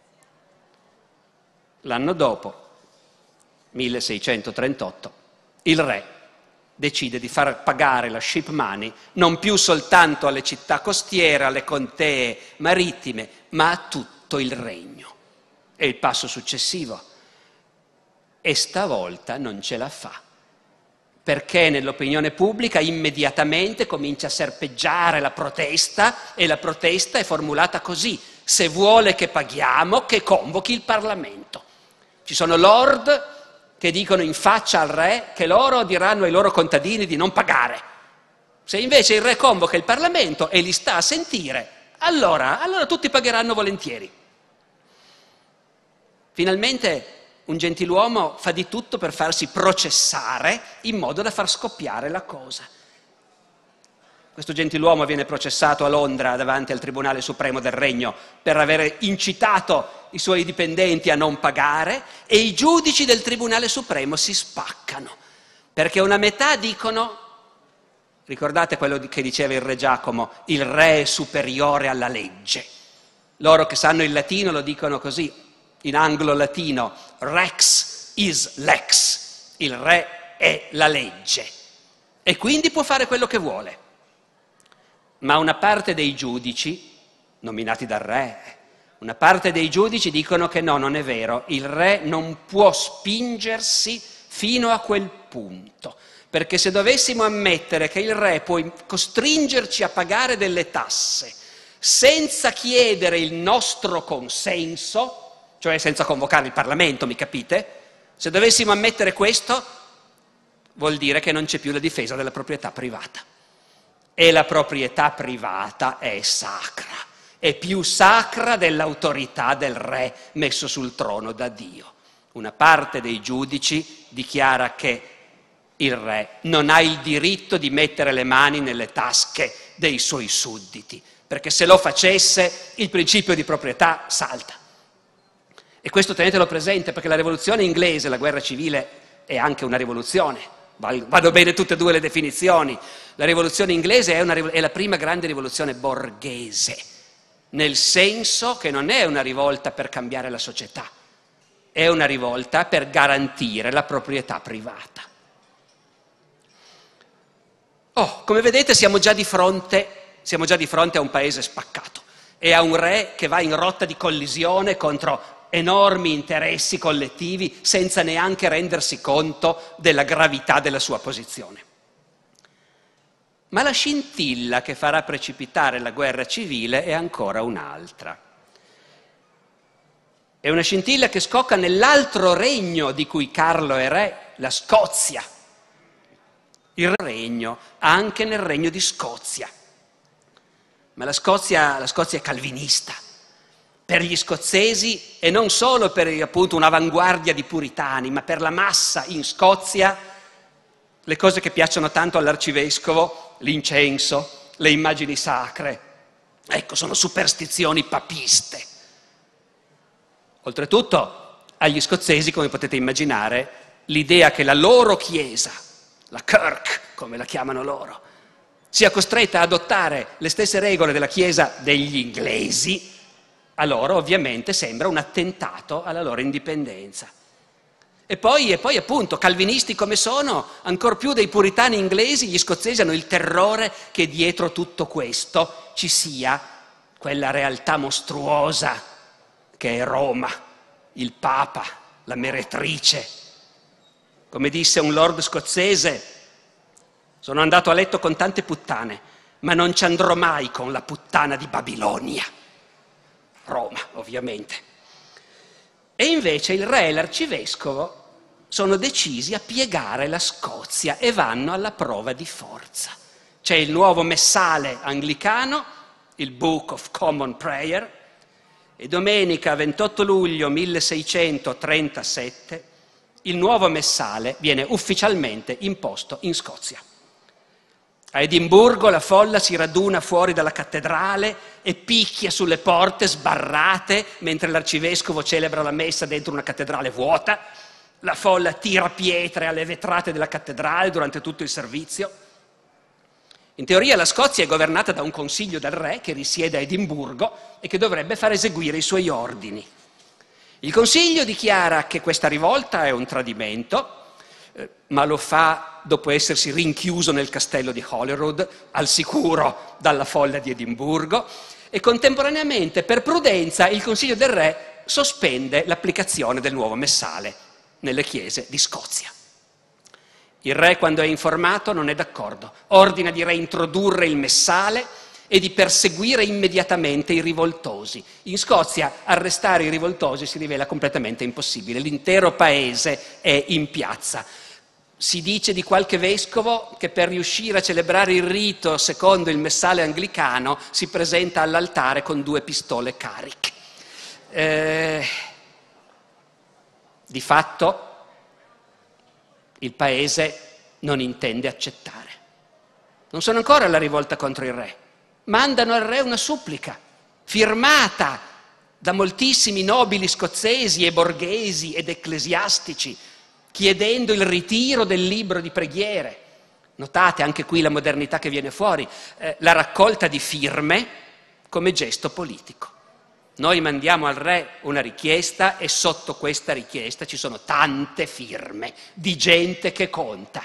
L'anno dopo, milleseicentotrentotto, il re decide di far pagare la ship money non più soltanto alle città costiere, alle contee marittime, ma a tutto il regno. E il passo successivo. E stavolta non ce la fa, perché nell'opinione pubblica immediatamente comincia a serpeggiare la protesta, e la protesta è formulata così: se vuole che paghiamo, che convochi il Parlamento. Ci sono lord che dicono in faccia al re che loro diranno ai loro contadini di non pagare. Se invece il re convoca il Parlamento e li sta a sentire, allora, allora tutti pagheranno volentieri. Finalmente un gentiluomo fa di tutto per farsi processare in modo da far scoppiare la cosa. Questo gentiluomo viene processato a Londra davanti al Tribunale Supremo del Regno per avere incitato i suoi dipendenti a non pagare, e i giudici del Tribunale Supremo si spaccano, perché una metà dicono, ricordate quello che diceva il re Giacomo, il re è superiore alla legge. Loro che sanno il latino lo dicono così, in anglo-latino, rex is lex, il re è la legge e quindi può fare quello che vuole. Ma una parte dei giudici, nominati dal re, una parte dei giudici dicono che no, non è vero, il re non può spingersi fino a quel punto, perché se dovessimo ammettere che il re può costringerci a pagare delle tasse senza chiedere il nostro consenso, cioè senza convocare il Parlamento, mi capite? Se dovessimo ammettere questo, vuol dire che non c'è più la difesa della proprietà privata. E la proprietà privata è sacra, è più sacra dell'autorità del re messo sul trono da Dio. Una parte dei giudici dichiara che il re non ha il diritto di mettere le mani nelle tasche dei suoi sudditi, perché se lo facesse il principio di proprietà salta. E questo tenetelo presente, perché la rivoluzione inglese, la guerra civile, è anche una rivoluzione. Vanno bene tutte e due le definizioni. La rivoluzione inglese è, una, è la prima grande rivoluzione borghese, nel senso che non è una rivolta per cambiare la società, è una rivolta per garantire la proprietà privata. Oh, come vedete siamo già di fronte, siamo già di fronte a un paese spaccato e a un re che va in rotta di collisione contro enormi interessi collettivi senza neanche rendersi conto della gravità della sua posizione. Ma la scintilla che farà precipitare la guerra civile è ancora un'altra. È una scintilla che scocca nell'altro regno di cui Carlo è re, la Scozia. Il regno, anche nel regno di Scozia. Ma la Scozia, la Scozia è calvinista. Per gli scozzesi, e non solo per appunto un'avanguardia di puritani, ma per la massa in Scozia, le cose che piacciono tanto all'arcivescovo, l'incenso, le immagini sacre, ecco, sono superstizioni papiste. Oltretutto, agli scozzesi, come potete immaginare, l'idea che la loro chiesa, la Kirk, come la chiamano loro, sia costretta ad adottare le stesse regole della chiesa degli inglesi, a loro ovviamente sembra un attentato alla loro indipendenza. E poi, e poi appunto, calvinisti come sono, ancor più dei puritani inglesi, gli scozzesi hanno il terrore che dietro tutto questo ci sia quella realtà mostruosa che è Roma, il Papa, la meretrice. Come disse un lord scozzese, sono andato a letto con tante puttane, ma non ci andrò mai con la puttana di Babilonia. Roma, ovviamente. E invece il re e l'arcivescovo sono decisi a piegare la Scozia e vanno alla prova di forza. C'è il nuovo messale anglicano, il Book of Common Prayer, e domenica ventotto luglio milleseicentotrentasette il nuovo messale viene ufficialmente imposto in Scozia. A Edimburgo la folla si raduna fuori dalla cattedrale e picchia sulle porte sbarrate mentre l'arcivescovo celebra la messa dentro una cattedrale vuota. La folla tira pietre alle vetrate della cattedrale durante tutto il servizio. In teoria la Scozia è governata da un consiglio del re che risiede a Edimburgo e che dovrebbe far eseguire i suoi ordini. Il consiglio dichiara che questa rivolta è un tradimento, eh, ma lo fa dopo essersi rinchiuso nel castello di Holyrood, al sicuro dalla folla di Edimburgo, e contemporaneamente, per prudenza, il consiglio del re sospende l'applicazione del nuovo messale nelle chiese di Scozia. Il re, quando è informato, non è d'accordo. Ordina di reintrodurre il messale e di perseguire immediatamente i rivoltosi. In Scozia arrestare i rivoltosi si rivela completamente impossibile. L'intero paese è in piazza. Si dice di qualche vescovo che per riuscire a celebrare il rito secondo il messale anglicano si presenta all'altare con due pistole cariche. Eh, di fatto il paese non intende accettare. Non sono ancora alla rivolta contro il re. Mandano al re una supplica, firmata da moltissimi nobili scozzesi e borghesi ed ecclesiastici, chiedendo il ritiro del libro di preghiere. Notate anche qui la modernità che viene fuori, eh, la raccolta di firme come gesto politico. Noi mandiamo al re una richiesta e sotto questa richiesta ci sono tante firme di gente che conta.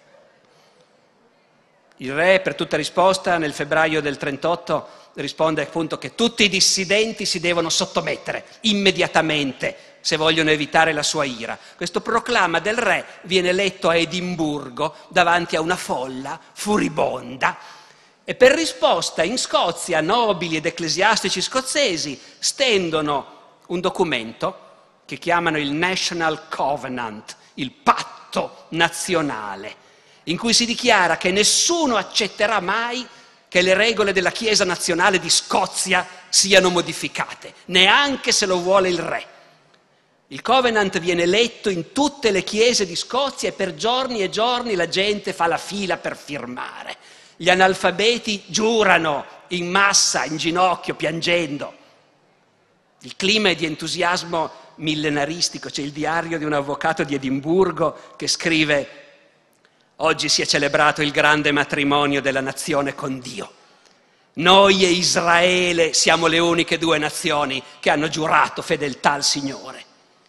Il re, per tutta risposta, nel febbraio del trentotto risponde appunto che tutti i dissidenti si devono sottomettere immediatamente se vogliono evitare la sua ira. Questo proclama del re viene letto a Edimburgo davanti a una folla furibonda e per risposta in Scozia nobili ed ecclesiastici scozzesi stendono un documento che chiamano il National Covenant, il patto nazionale, in cui si dichiara che nessuno accetterà mai che le regole della Chiesa nazionale di Scozia siano modificate, neanche se lo vuole il re. Il Covenant viene letto in tutte le chiese di Scozia e per giorni e giorni la gente fa la fila per firmare. Gli analfabeti giurano in massa, in ginocchio, piangendo. Il clima è di entusiasmo millenaristico. C'è il diario di un avvocato di Edimburgo che scrive: oggi si è celebrato il grande matrimonio della nazione con Dio. Noi e Israele siamo le uniche due nazioni che hanno giurato fedeltà al Signore.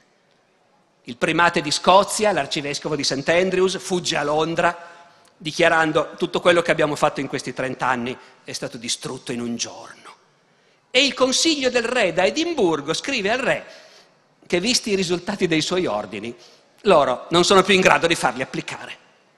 Il primate di Scozia, l'arcivescovo di Saint Andrews, fugge a Londra dichiarando: tutto quello che abbiamo fatto in questi trent'anni è stato distrutto in un giorno. E il consiglio del re da Edimburgo scrive al re che, visti i risultati dei suoi ordini, loro non sono più in grado di farli applicare.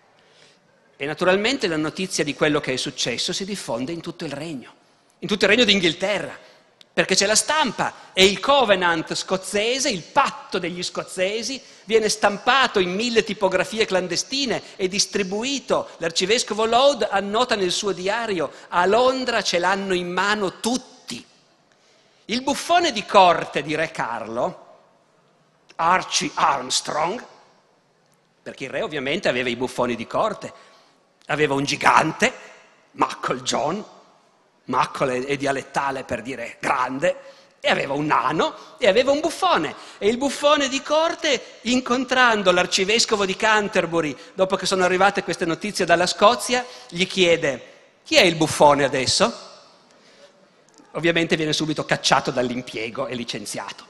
E naturalmente la notizia di quello che è successo si diffonde in tutto il regno, in tutto il regno d'Inghilterra, perché c'è la stampa e il Covenant scozzese, il patto degli scozzesi, viene stampato in mille tipografie clandestine e distribuito. L'arcivescovo Laud annota nel suo diario: a Londra ce l'hanno in mano tutti. Il buffone di corte di Re Carlo, Archie Armstrong, perché il re ovviamente aveva i buffoni di corte, aveva un gigante, Muckle John, Muckle è dialettale per dire grande, e aveva un nano e aveva un buffone. E il buffone di corte, incontrando l'arcivescovo di Canterbury, dopo che sono arrivate queste notizie dalla Scozia, gli chiede: chi è il buffone adesso? Ovviamente viene subito cacciato dall'impiego e licenziato.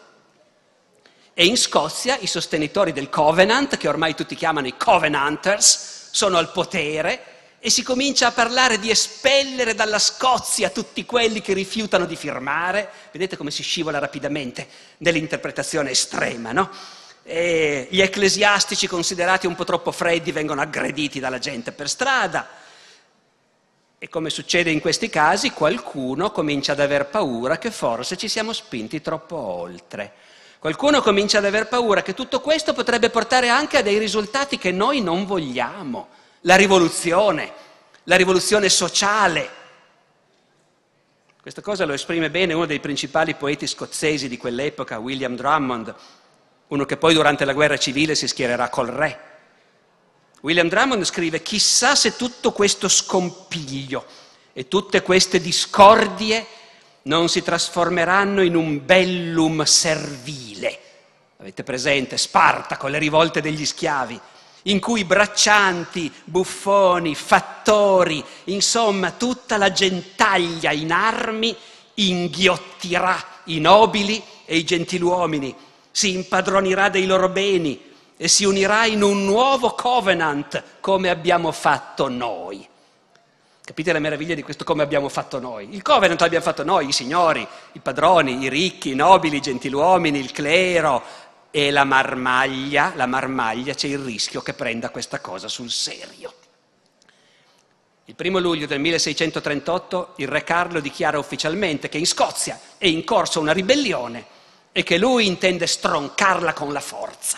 E in Scozia i sostenitori del Covenant, che ormai tutti chiamano i Covenanters, sono al potere e si comincia a parlare di espellere dalla Scozia tutti quelli che rifiutano di firmare. Vedete come si scivola rapidamente nell'interpretazione estrema, no? E gli ecclesiastici considerati un po' troppo freddi vengono aggrediti dalla gente per strada. E come succede in questi casi, qualcuno comincia ad aver paura che forse ci siamo spinti troppo oltre. Qualcuno comincia ad aver paura che tutto questo potrebbe portare anche a dei risultati che noi non vogliamo. La rivoluzione, la rivoluzione sociale. Questa cosa lo esprime bene uno dei principali poeti scozzesi di quell'epoca, William Drummond, uno che poi durante la guerra civile si schiererà col re. William Drummond scrive: chissà se tutto questo scompiglio e tutte queste discordie non si trasformeranno in un bellum servile. Avete presente Spartaco, le rivolte degli schiavi, in cui braccianti, buffoni, fattori, insomma tutta la gentaglia in armi inghiottirà i nobili e i gentiluomini, si impadronirà dei loro beni e si unirà in un nuovo covenant come abbiamo fatto noi. Capite la meraviglia di questo come abbiamo fatto noi? Il covenant l'abbiamo fatto noi, i signori, i padroni, i ricchi, i nobili, i gentiluomini, il clero, E la marmaglia, la marmaglia c'è il rischio che prenda questa cosa sul serio. Il primo luglio del milleseicentotrentotto il re Carlo dichiara ufficialmente che in Scozia è in corso una ribellione e che lui intende stroncarla con la forza.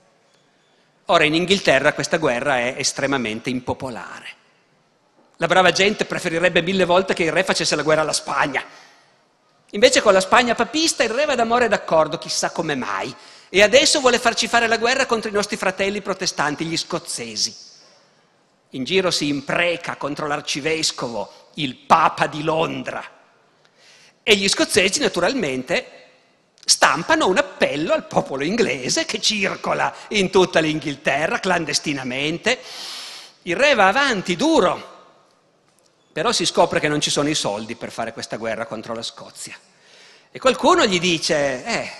Ora in Inghilterra questa guerra è estremamente impopolare. La brava gente preferirebbe mille volte che il re facesse la guerra alla Spagna. Invece con la Spagna papista il re va d'amore d'accordo, chissà come mai. E adesso vuole farci fare la guerra contro i nostri fratelli protestanti, gli scozzesi. In giro si impreca contro l'arcivescovo, il Papa di Londra. E gli scozzesi naturalmente stampano un appello al popolo inglese che circola in tutta l'Inghilterra clandestinamente. Il re va avanti, duro, però si scopre che non ci sono i soldi per fare questa guerra contro la Scozia. E qualcuno gli dice, eh,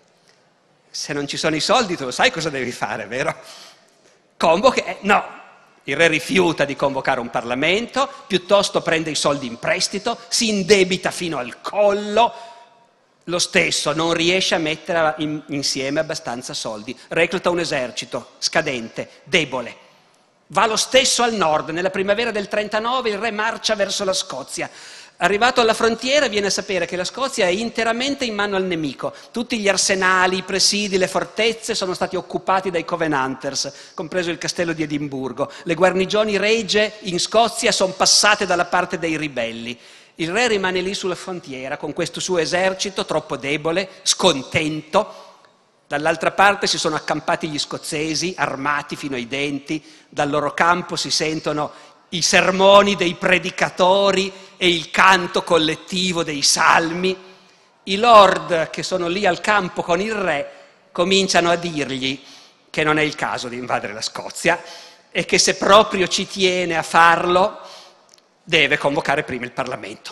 se non ci sono i soldi tu lo sai cosa devi fare, vero? Convoca, eh, no. Il re rifiuta di convocare un Parlamento, piuttosto prende i soldi in prestito, si indebita fino al collo. Lo stesso non riesce a mettere in, insieme abbastanza soldi, recluta un esercito scadente, debole. Va lo stesso al nord, nella primavera del trentanove il re marcia verso la Scozia. Arrivato alla frontiera viene a sapere che la Scozia è interamente in mano al nemico. Tutti gli arsenali, i presidi, le fortezze sono stati occupati dai Covenanters, compreso il castello di Edimburgo. Le guarnigioni regie in Scozia sono passate dalla parte dei ribelli. Il re rimane lì sulla frontiera con questo suo esercito troppo debole, scontento. Dall'altra parte si sono accampati gli scozzesi, armati fino ai denti. Dal loro campo si sentono i sermoni dei predicatori e il canto collettivo dei salmi. I lord che sono lì al campo con il re cominciano a dirgli che non è il caso di invadere la Scozia e che se proprio ci tiene a farlo deve convocare prima il Parlamento.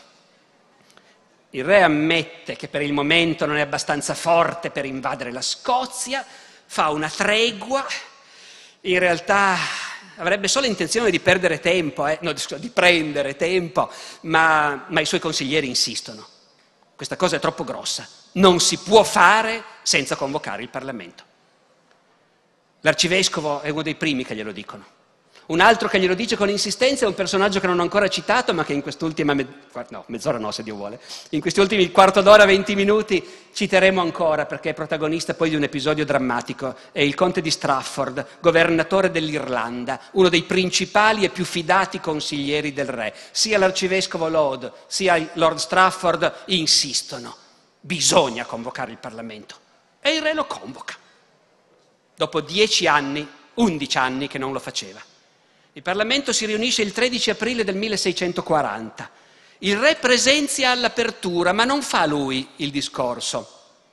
Il re ammette che per il momento non è abbastanza forte per invadere la Scozia, fa una tregua, in realtà avrebbe solo intenzione di perdere tempo, eh? no, di prendere tempo, ma, ma i suoi consiglieri insistono. Questa cosa è troppo grossa, non si può fare senza convocare il Parlamento. L'arcivescovo è uno dei primi che glielo dicono. Un altro che glielo dice con insistenza è un personaggio che non ho ancora citato, ma che in quest'ultima, me... no, mezz'ora no se Dio vuole, in questi ultimi quarto d'ora, venti minuti, citeremo ancora perché è protagonista poi di un episodio drammatico. È il conte di Strafford, governatore dell'Irlanda, uno dei principali e più fidati consiglieri del re. Sia l'arcivescovo Laud, sia Lord Strafford insistono. Bisogna convocare il Parlamento. E il re lo convoca. Dopo dieci anni, undici anni che non lo faceva. Il Parlamento si riunisce il tredici aprile del milleseicentoquaranta. Il re presenzia all'apertura, ma non fa lui il discorso,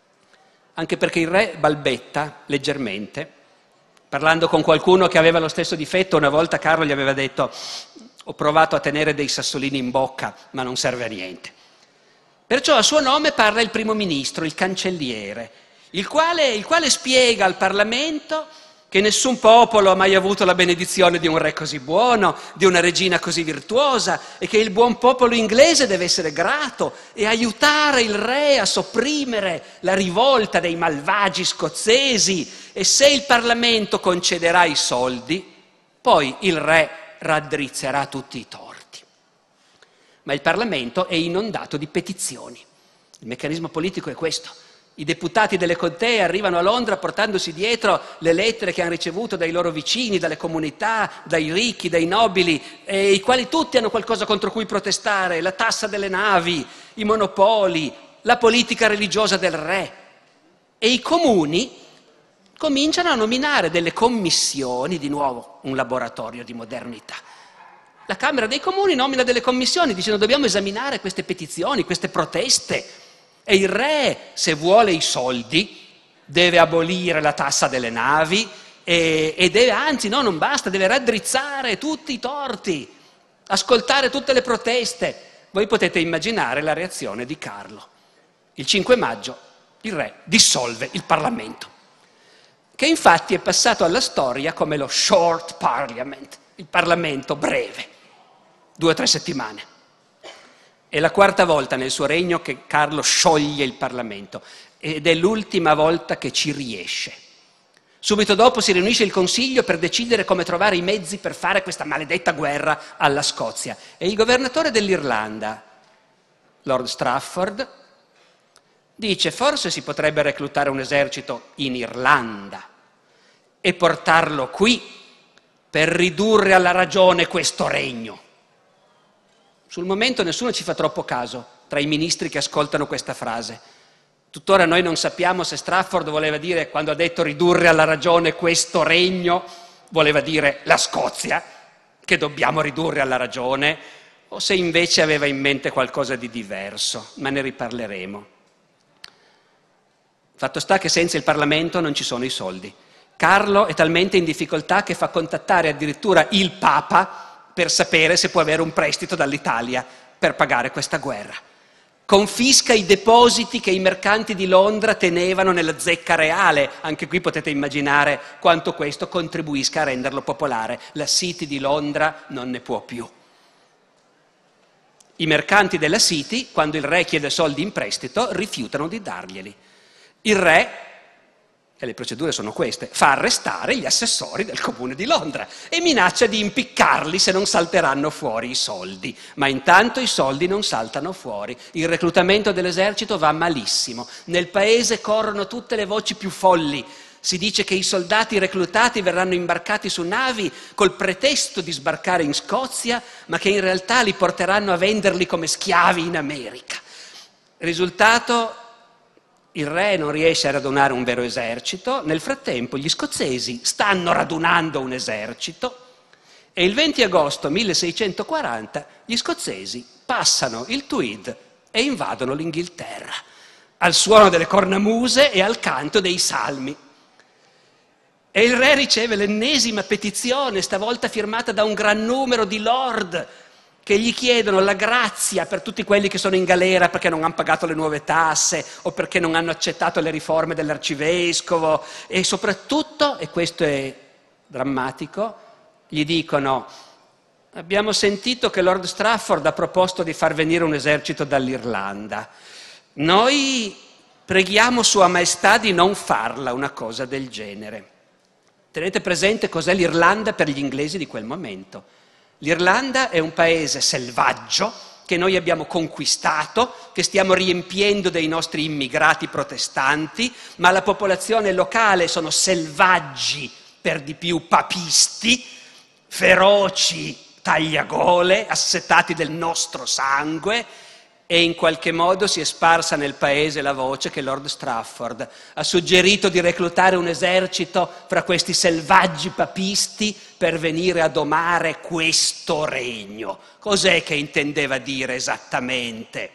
anche perché il re balbetta leggermente. Parlando con qualcuno che aveva lo stesso difetto, una volta Carlo gli aveva detto: ho provato a tenere dei sassolini in bocca, ma non serve a niente. Perciò a suo nome parla il primo ministro, il cancelliere, il quale, il quale spiega al Parlamento che nessun popolo ha mai avuto la benedizione di un re così buono, di una regina così virtuosa, e che il buon popolo inglese deve essere grato e aiutare il re a sopprimere la rivolta dei malvagi scozzesi, e se il Parlamento concederà i soldi, poi il re raddrizzerà tutti i torti. Ma il Parlamento è inondato di petizioni. Il meccanismo politico è questo. I deputati delle contee arrivano a Londra portandosi dietro le lettere che hanno ricevuto dai loro vicini, dalle comunità, dai ricchi, dai nobili, e i quali tutti hanno qualcosa contro cui protestare: la tassa delle navi, i monopoli, la politica religiosa del re. E i comuni cominciano a nominare delle commissioni, di nuovo un laboratorio di modernità. La Camera dei Comuni nomina delle commissioni dicendo: dobbiamo esaminare queste petizioni, queste proteste. E il re, se vuole i soldi, deve abolire la tassa delle navi e, e deve, anzi no, non basta, deve raddrizzare tutti i torti, ascoltare tutte le proteste. Voi potete immaginare la reazione di Carlo. Il cinque maggio il re dissolve il Parlamento, che infatti è passato alla storia come lo short parliament, il Parlamento breve, due o tre settimane. È la quarta volta nel suo regno che Carlo scioglie il Parlamento ed è l'ultima volta che ci riesce. Subito dopo si riunisce il Consiglio per decidere come trovare i mezzi per fare questa maledetta guerra alla Scozia. E il governatore dell'Irlanda, Lord Strafford, dice forse si potrebbe reclutare un esercito in Irlanda e portarlo qui per ridurre alla ragione questo regno. Sul momento nessuno ci fa troppo caso tra i ministri che ascoltano questa frase. Tuttora noi non sappiamo se Strafford voleva dire, quando ha detto ridurre alla ragione questo regno, voleva dire la Scozia, che dobbiamo ridurre alla ragione, o se invece aveva in mente qualcosa di diverso, ma ne riparleremo. Fatto sta che senza il Parlamento non ci sono i soldi. Carlo è talmente in difficoltà che fa contattare addirittura il Papa per sapere se può avere un prestito dall'Italia per pagare questa guerra. Confisca i depositi che i mercanti di Londra tenevano nella zecca reale. Anche qui potete immaginare quanto questo contribuisca a renderlo popolare. La City di Londra non ne può più. I mercanti della City, quando il re chiede soldi in prestito, rifiutano di darglieli. Il re, e le procedure sono queste, fa arrestare gli assessori del comune di Londra e minaccia di impiccarli se non salteranno fuori i soldi. Ma intanto i soldi non saltano fuori. Il reclutamento dell'esercito va malissimo. Nel paese corrono tutte le voci più folli. Si dice che i soldati reclutati verranno imbarcati su navi col pretesto di sbarcare in Scozia, ma che in realtà li porteranno a venderli come schiavi in America. Risultato: il re non riesce a radunare un vero esercito. Nel frattempo gli scozzesi stanno radunando un esercito e il venti agosto milleseicentoquaranta gli scozzesi passano il Tweed e invadono l'Inghilterra, al suono delle cornamuse e al canto dei salmi. E il re riceve l'ennesima petizione, stavolta firmata da un gran numero di lord, che gli chiedono la grazia per tutti quelli che sono in galera perché non hanno pagato le nuove tasse o perché non hanno accettato le riforme dell'arcivescovo, e soprattutto, e questo è drammatico, gli dicono: abbiamo sentito che Lord Strafford ha proposto di far venire un esercito dall'Irlanda. Noi preghiamo Sua Maestà di non farla una cosa del genere. Tenete presente cos'è l'Irlanda per gli inglesi di quel momento. L'Irlanda è un paese selvaggio che noi abbiamo conquistato, che stiamo riempiendo dei nostri immigrati protestanti, ma la popolazione locale sono selvaggi, per di più papisti, feroci tagliagole, assetati del nostro sangue, e in qualche modo si è sparsa nel paese la voce che Lord Strafford ha suggerito di reclutare un esercito fra questi selvaggi papisti per venire a domare questo regno. Cos'è che intendeva dire esattamente?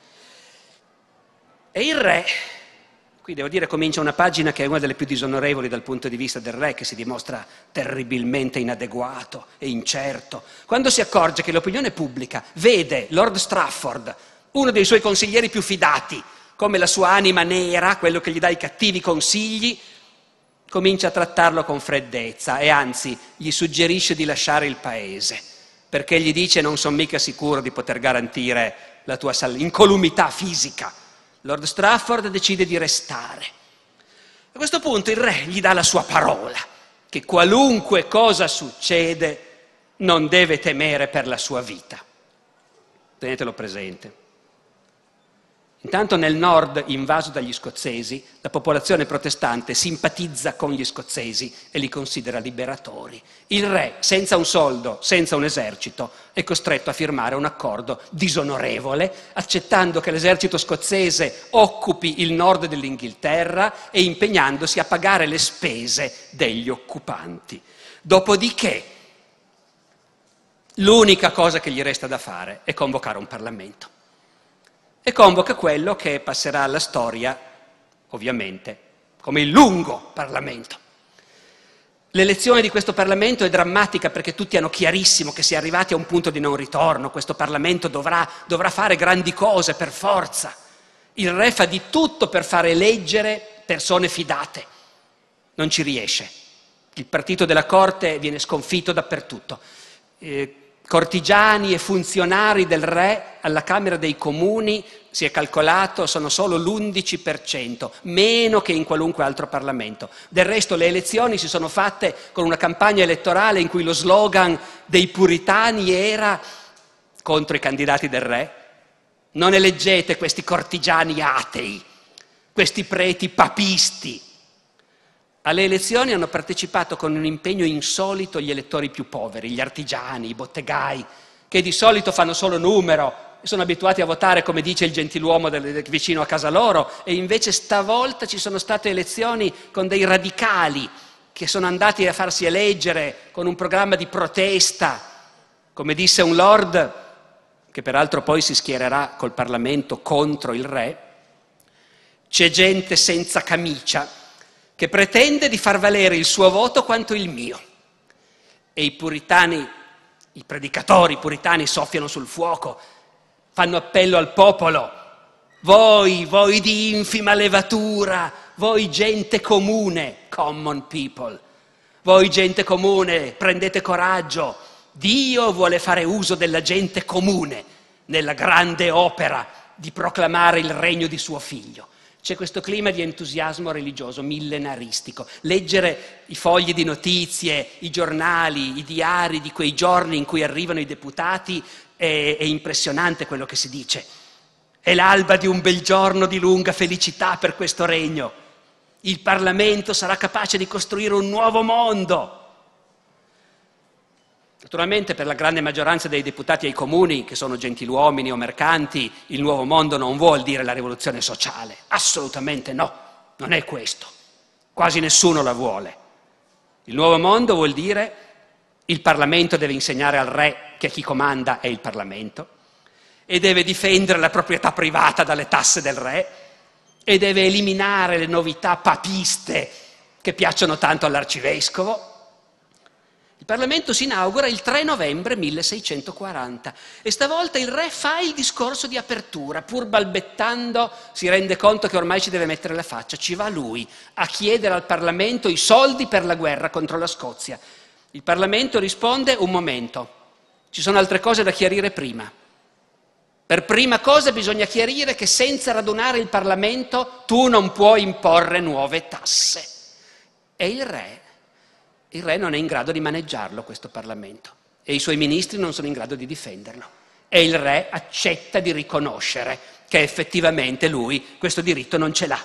E il re, qui devo dire comincia una pagina che è una delle più disonorevoli dal punto di vista del re, che si dimostra terribilmente inadeguato e incerto, quando si accorge che l'opinione pubblica vede Lord Strafford, uno dei suoi consiglieri più fidati, come la sua anima nera, quello che gli dà i cattivi consigli, comincia a trattarlo con freddezza e anzi gli suggerisce di lasciare il paese, perché gli dice: non sono mica sicuro di poter garantire la tua incolumità fisica. Lord Strafford decide di restare. A questo punto il re gli dà la sua parola, che qualunque cosa succede non deve temere per la sua vita. Tenetelo presente. Intanto nel nord, invaso dagli scozzesi, la popolazione protestante simpatizza con gli scozzesi e li considera liberatori. Il re, senza un soldo, senza un esercito, è costretto a firmare un accordo disonorevole, accettando che l'esercito scozzese occupi il nord dell'Inghilterra e impegnandosi a pagare le spese degli occupanti. Dopodiché, l'unica cosa che gli resta da fare è convocare un Parlamento. E convoca quello che passerà alla storia, ovviamente, come il lungo Parlamento. L'elezione di questo Parlamento è drammatica perché tutti hanno chiarissimo che si è arrivati a un punto di non ritorno. Questo Parlamento dovrà, dovrà fare grandi cose per forza. Il re fa di tutto per far eleggere persone fidate. Non ci riesce. Il partito della corte viene sconfitto dappertutto. Eh, cortigiani e funzionari del re alla Camera dei Comuni, si è calcolato, sono solo l'undici per cento, meno che in qualunque altro Parlamento. Del resto le elezioni si sono fatte con una campagna elettorale in cui lo slogan dei puritani era contro i candidati del re: non eleggete questi cortigiani atei, questi preti papisti. Alle elezioni hanno partecipato con un impegno insolito gli elettori più poveri, gli artigiani, i bottegai, che di solito fanno solo numero e sono abituati a votare come dice il gentiluomo del, vicino a casa loro, e invece stavolta ci sono state elezioni con dei radicali che sono andati a farsi eleggere con un programma di protesta, come disse un lord, che peraltro poi si schiererà col Parlamento contro il re. C'è gente senza camicia che pretende di far valere il suo voto quanto il mio. E i puritani, i predicatori puritani soffiano sul fuoco, fanno appello al popolo: voi, voi di infima levatura, voi gente comune, common people, voi gente comune, prendete coraggio, Dio vuole fare uso della gente comune nella grande opera di proclamare il regno di suo figlio. C'è questo clima di entusiasmo religioso millenaristico. Leggere i fogli di notizie, i giornali, i diari di quei giorni in cui arrivano i deputati è, è impressionante quello che si dice. È l'alba di un bel giorno di lunga felicità per questo regno. Il Parlamento sarà capace di costruire un nuovo mondo. Naturalmente per la grande maggioranza dei deputati ai comuni, che sono gentiluomini o mercanti, il nuovo mondo non vuol dire la rivoluzione sociale. Assolutamente no, non è questo. Quasi nessuno la vuole. Il nuovo mondo vuol dire il Parlamento deve insegnare al re che chi comanda è il Parlamento e deve difendere la proprietà privata dalle tasse del re e deve eliminare le novità papiste che piacciono tanto all'arcivescovo. Il Parlamento si inaugura il tre novembre milleseicentoquaranta e stavolta il re fa il discorso di apertura, pur balbettando si rende conto che ormai ci deve mettere la faccia. Ci va lui a chiedere al Parlamento i soldi per la guerra contro la Scozia. Il Parlamento risponde: un momento, ci sono altre cose da chiarire prima. Per prima cosa bisogna chiarire che senza radunare il Parlamento tu non puoi imporre nuove tasse. E il re Il re non è in grado di maneggiarlo questo Parlamento e i suoi ministri non sono in grado di difenderlo. E il re accetta di riconoscere che effettivamente lui questo diritto non ce l'ha.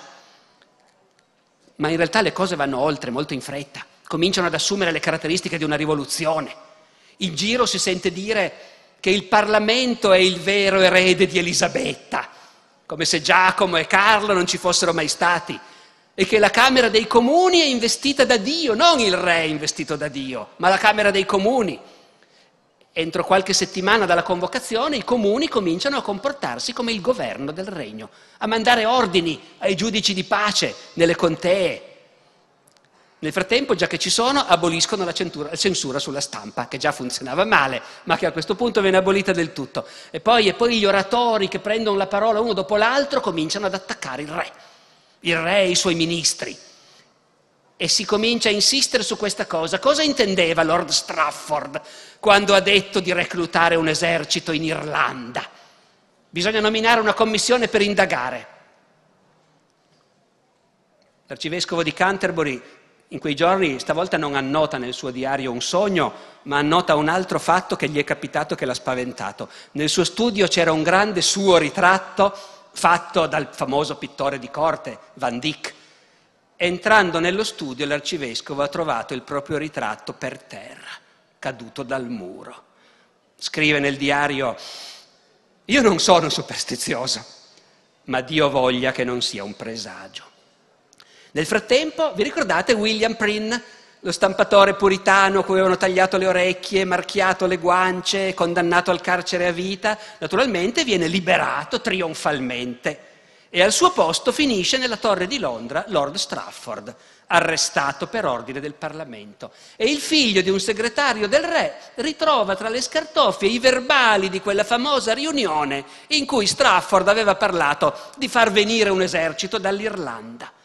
Ma in realtà le cose vanno oltre, molto in fretta. Cominciano ad assumere le caratteristiche di una rivoluzione. In giro si sente dire che il Parlamento è il vero erede di Elisabetta, come se Giacomo e Carlo non ci fossero mai stati. E che la Camera dei Comuni è investita da Dio, non il re è investito da Dio, ma la Camera dei Comuni. Entro qualche settimana dalla convocazione i comuni cominciano a comportarsi come il governo del regno, a mandare ordini ai giudici di pace nelle contee. Nel frattempo, già che ci sono, aboliscono la censura, la censura sulla stampa, che già funzionava male, ma che a questo punto viene abolita del tutto. E poi, e poi gli oratori che prendono la parola uno dopo l'altro cominciano ad attaccare il re. Il re e i suoi ministri, e si comincia a insistere su questa cosa. Cosa intendeva Lord Strafford quando ha detto di reclutare un esercito in Irlanda? Bisogna nominare una commissione per indagare. L'arcivescovo di Canterbury in quei giorni stavolta non annota nel suo diario un sogno, ma annota un altro fatto che gli è capitato che l'ha spaventato. Nel suo studio c'era un grande suo ritratto fatto dal famoso pittore di corte, Van Dyck. Entrando nello studio, l'arcivescovo ha trovato il proprio ritratto per terra, caduto dal muro. Scrive nel diario: io non sono superstizioso, ma Dio voglia che non sia un presagio. Nel frattempo, vi ricordate William Prynne, lo stampatore puritano a cui avevano tagliato le orecchie, marchiato le guance, condannato al carcere a vita? Naturalmente viene liberato trionfalmente e al suo posto finisce nella Torre di Londra Lord Strafford, arrestato per ordine del Parlamento. E il figlio di un segretario del re ritrova tra le scartoffie i verbali di quella famosa riunione in cui Strafford aveva parlato di far venire un esercito dall'Irlanda.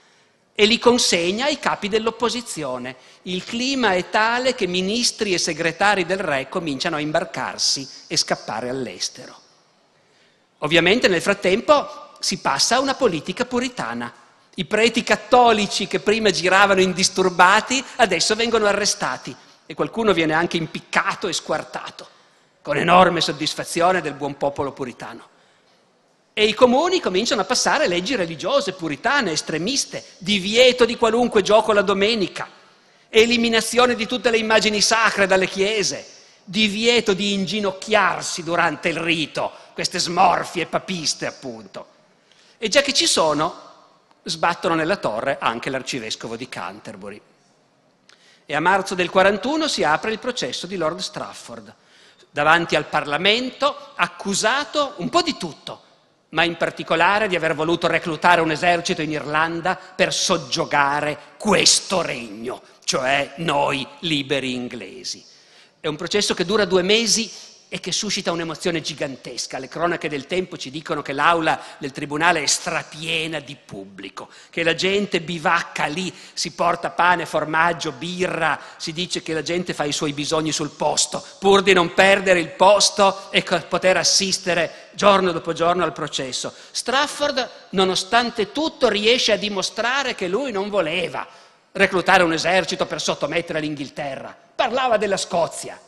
e li consegna ai capi dell'opposizione. Il clima è tale che ministri e segretari del re cominciano a imbarcarsi e scappare all'estero. Ovviamente nel frattempo si passa a una politica puritana. I preti cattolici che prima giravano indisturbati adesso vengono arrestati e qualcuno viene anche impiccato e squartato, con enorme soddisfazione del buon popolo puritano. E i comuni cominciano a passare leggi religiose, puritane, estremiste, divieto di qualunque gioco la domenica, eliminazione di tutte le immagini sacre dalle chiese, divieto di inginocchiarsi durante il rito, queste smorfie papiste appunto. E già che ci sono, sbattono nella torre anche l'arcivescovo di Canterbury. E a marzo del quarantuno si apre il processo di Lord Strafford, davanti al Parlamento, accusato un po' di tutto, ma in particolare di aver voluto reclutare un esercito in Irlanda per soggiogare questo regno, cioè noi liberi inglesi. È un processo che dura due mesi e che suscita un'emozione gigantesca. Le cronache del tempo ci dicono che l'aula del tribunale è strapiena di pubblico, che la gente bivacca lì, si porta pane, formaggio, birra, si dice che la gente fa i suoi bisogni sul posto, pur di non perdere il posto e poter assistere giorno dopo giorno al processo. Strafford, nonostante tutto, riesce a dimostrare che lui non voleva reclutare un esercito per sottomettere l'Inghilterra, parlava della Scozia.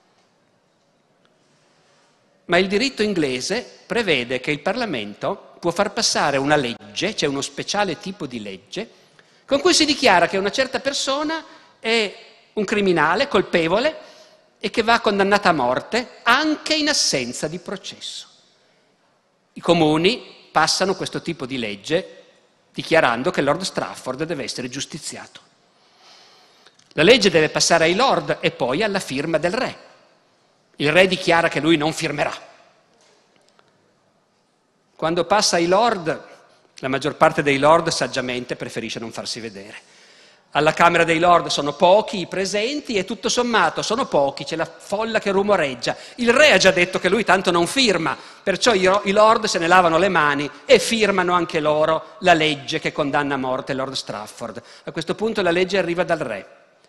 Ma il diritto inglese prevede che il Parlamento può far passare una legge, c'è uno speciale tipo di legge, con cui si dichiara che una certa persona è un criminale colpevole e che va condannata a morte anche in assenza di processo. I comuni passano questo tipo di legge dichiarando che Lord Strafford deve essere giustiziato. La legge deve passare ai Lord e poi alla firma del re. Il re dichiara che lui non firmerà. Quando passa ai Lord, la maggior parte dei Lord saggiamente preferisce non farsi vedere. Alla Camera dei Lord sono pochi i presenti e tutto sommato sono pochi, c'è la folla che rumoreggia. Il re ha già detto che lui tanto non firma, perciò i Lord se ne lavano le mani e firmano anche loro la legge che condanna a morte Lord Strafford. A questo punto la legge arriva dal re.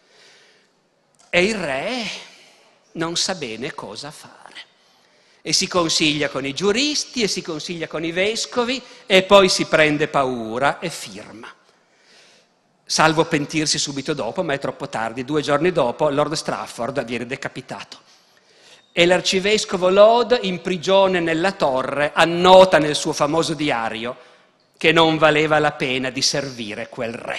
E il re non sa bene cosa fare e si consiglia con i giuristi e si consiglia con i vescovi e poi si prende paura e firma, salvo pentirsi subito dopo, ma è troppo tardi. Due giorni dopo Lord Strafford viene decapitato e l'arcivescovo Laud, in prigione nella torre, annota nel suo famoso diario che non valeva la pena di servire quel re.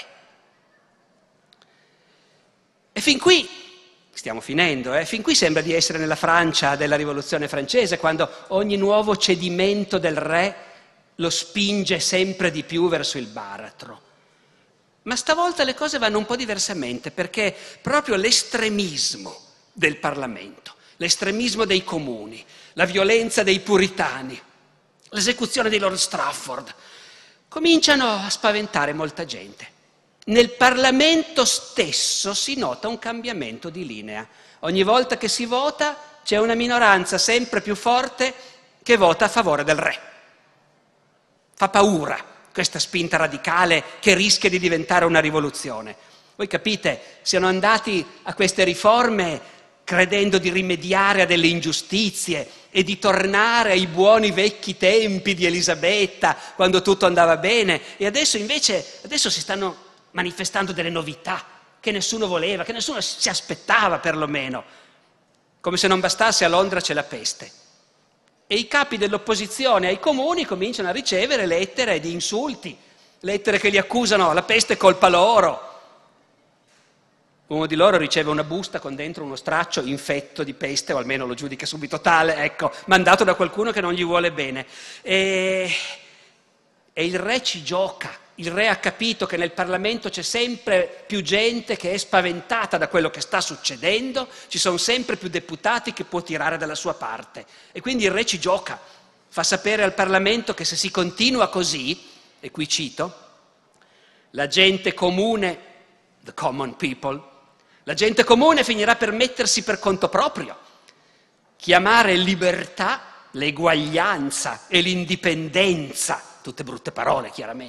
E fin qui stiamo finendo, eh? Fin qui sembra di essere nella Francia della Rivoluzione francese, quando ogni nuovo cedimento del re lo spinge sempre di più verso il baratro. Ma stavolta le cose vanno un po' diversamente, perché proprio l'estremismo del Parlamento, l'estremismo dei comuni, la violenza dei puritani, l'esecuzione di Lord Strafford, cominciano a spaventare molta gente. Nel Parlamento stesso si nota un cambiamento di linea. Ogni volta che si vota c'è una minoranza sempre più forte che vota a favore del re. Fa paura questa spinta radicale che rischia di diventare una rivoluzione. Voi capite, siano andati a queste riforme credendo di rimediare a delle ingiustizie e di tornare ai buoni vecchi tempi di Elisabetta, quando tutto andava bene, e adesso invece adesso si stanno manifestando delle novità che nessuno voleva, che nessuno si aspettava perlomeno. Come se non bastasse, a Londra c'è la peste. E i capi dell'opposizione ai comuni cominciano a ricevere lettere di insulti, lettere che li accusano, la peste è colpa loro. Uno di loro riceve una busta con dentro uno straccio infetto di peste, o almeno lo giudica subito tale, ecco, mandato da qualcuno che non gli vuole bene. E, e il re ci gioca. Il re ha capito che nel Parlamento c'è sempre più gente che è spaventata da quello che sta succedendo, ci sono sempre più deputati che può tirare dalla sua parte. E quindi il re ci gioca, fa sapere al Parlamento che se si continua così, e qui cito, la gente comune, the common people, la gente comune finirà per mettersi per conto proprio. Chiamare libertà l'eguaglianza e l'indipendenza, tutte brutte parole chiaramente,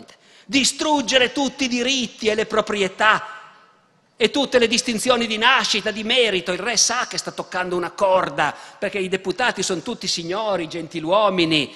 distruggere tutti i diritti e le proprietà e tutte le distinzioni di nascita, di merito. Il re sa che sta toccando una corda, perché i deputati sono tutti signori, gentiluomini.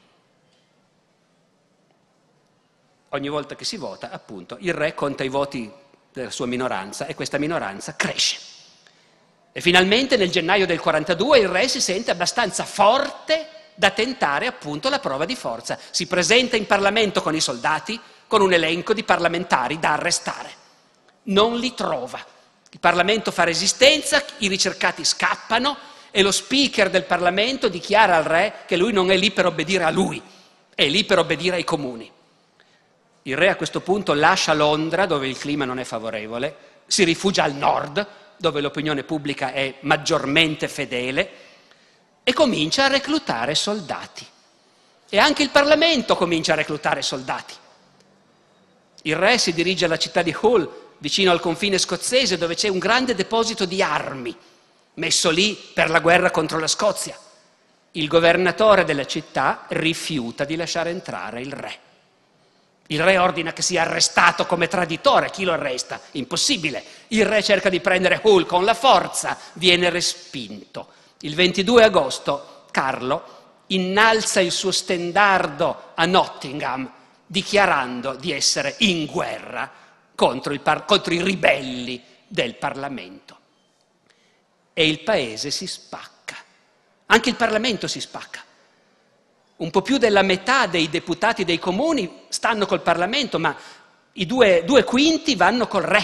Ogni volta che si vota, appunto, il re conta i voti della sua minoranza e questa minoranza cresce. E finalmente nel gennaio del quarantadue il re si sente abbastanza forte da tentare appunto la prova di forza. Si presenta in Parlamento con i soldati, con un elenco di parlamentari da arrestare. Non li trova. Il Parlamento fa resistenza, i ricercati scappano e lo speaker del Parlamento dichiara al re che lui non è lì per obbedire a lui, è lì per obbedire ai comuni. Il re a questo punto lascia Londra, dove il clima non è favorevole, si rifugia al nord, dove l'opinione pubblica è maggiormente fedele, e comincia a reclutare soldati. E anche il Parlamento comincia a reclutare soldati. Il re si dirige alla città di Hull, vicino al confine scozzese, dove c'è un grande deposito di armi, messo lì per la guerra contro la Scozia. Il governatore della città rifiuta di lasciare entrare il re. Il re ordina che sia arrestato come traditore. Chi lo arresta? Impossibile. Il re cerca di prendere Hull con la forza, viene respinto. Il ventidue agosto Carlo innalza il suo stendardo a Nottingham, dichiarando di essere in guerra contro, il par- contro i ribelli del Parlamento. E il paese si spacca. Anche il Parlamento si spacca. Un po' più della metà dei deputati dei comuni stanno col Parlamento, ma i due, due quinti vanno col re.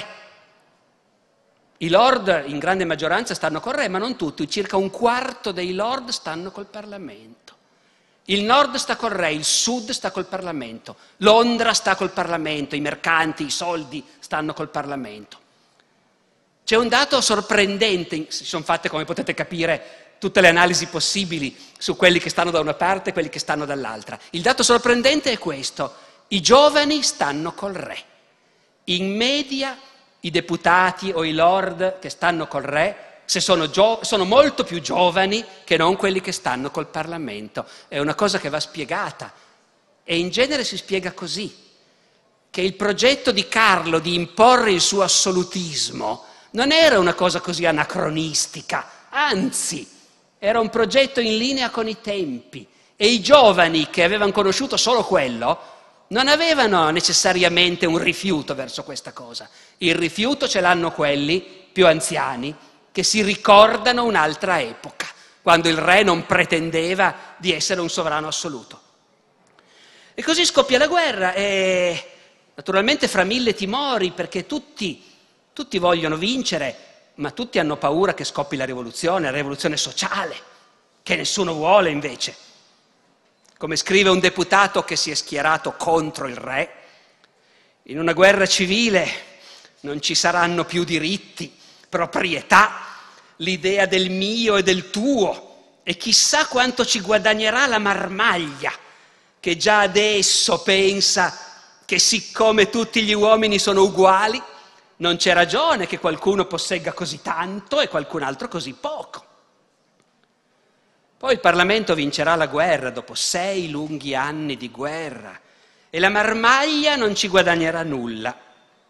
I lord in grande maggioranza stanno col re, ma non tutti, circa un quarto dei lord stanno col Parlamento. Il nord sta col re, il sud sta col Parlamento, Londra sta col Parlamento, i mercanti, i soldi stanno col Parlamento. C'è un dato sorprendente, si sono fatte, come potete capire, tutte le analisi possibili su quelli che stanno da una parte e quelli che stanno dall'altra. Il dato sorprendente è questo: i giovani stanno col re. In media i deputati o i lord che stanno col re se sono, gio- sono molto più giovani che non quelli che stanno col Parlamento. È una cosa che va spiegata e in genere si spiega così, che il progetto di Carlo di imporre il suo assolutismo non era una cosa così anacronistica, anzi era un progetto in linea con i tempi e i giovani che avevano conosciuto solo quello non avevano necessariamente un rifiuto verso questa cosa. Il rifiuto ce l'hanno quelli più anziani che si ricordano un'altra epoca, quando il re non pretendeva di essere un sovrano assoluto. E così scoppia la guerra e naturalmente fra mille timori, perché tutti, tutti vogliono vincere, ma tutti hanno paura che scoppi la rivoluzione, la rivoluzione sociale, che nessuno vuole invece. Come scrive un deputato che si è schierato contro il re, in una guerra civile non ci saranno più diritti, proprietà, l'idea del mio e del tuo, e chissà quanto ci guadagnerà la marmaglia, che già adesso pensa che siccome tutti gli uomini sono uguali, non c'è ragione che qualcuno possegga così tanto e qualcun altro così poco. Poi il Parlamento vincerà la guerra dopo sei lunghi anni di guerra e la marmaglia non ci guadagnerà nulla.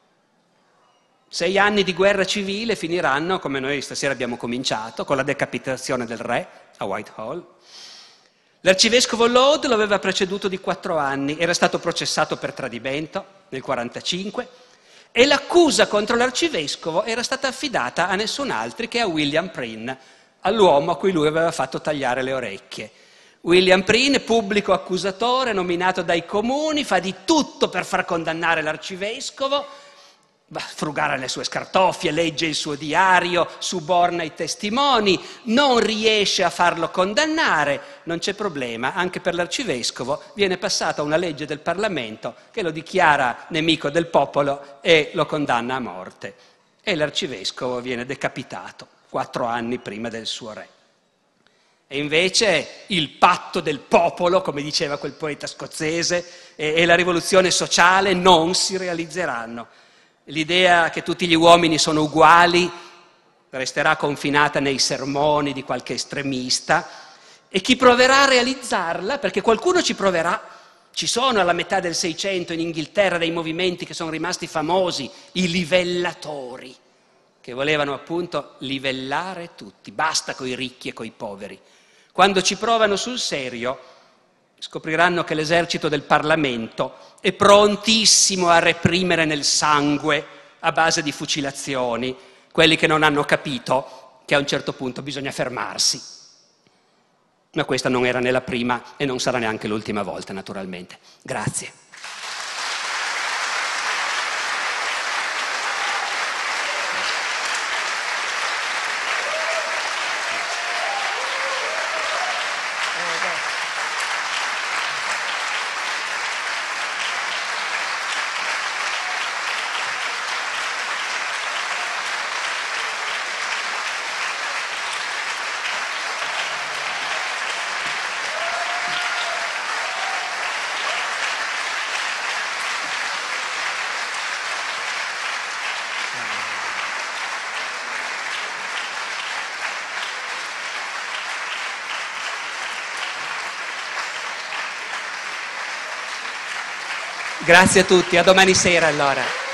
Sei anni di guerra civile finiranno, come noi stasera abbiamo cominciato, con la decapitazione del re a Whitehall. L'arcivescovo Laud lo aveva preceduto di quattro anni, era stato processato per tradimento nel quarantacinque e l'accusa contro l'arcivescovo era stata affidata a nessun altro che a William Prynne, all'uomo a cui lui aveva fatto tagliare le orecchie. William Prynne, pubblico accusatore, nominato dai comuni, fa di tutto per far condannare l'arcivescovo, va a frugare le sue scartoffie, legge il suo diario, suborna i testimoni, non riesce a farlo condannare, non c'è problema, anche per l'arcivescovo viene passata una legge del Parlamento che lo dichiara nemico del popolo e lo condanna a morte. E l'arcivescovo viene decapitato quattro anni prima del suo re. E invece il patto del popolo, come diceva quel poeta scozzese, e, e la rivoluzione sociale non si realizzeranno. L'idea che tutti gli uomini sono uguali resterà confinata nei sermoni di qualche estremista e chi proverà a realizzarla, perché qualcuno ci proverà, Ci sono alla metà del Seicento in Inghilterra dei movimenti che sono rimasti famosi, i livellatori, che volevano appunto livellare tutti, basta coi ricchi e coi poveri. Quando ci provano sul serio, scopriranno che l'esercito del Parlamento è prontissimo a reprimere nel sangue, a base di fucilazioni, quelli che non hanno capito che a un certo punto bisogna fermarsi. Ma questa non era né la prima e non sarà neanche l'ultima volta, naturalmente. Grazie. Grazie a tutti, a domani sera allora.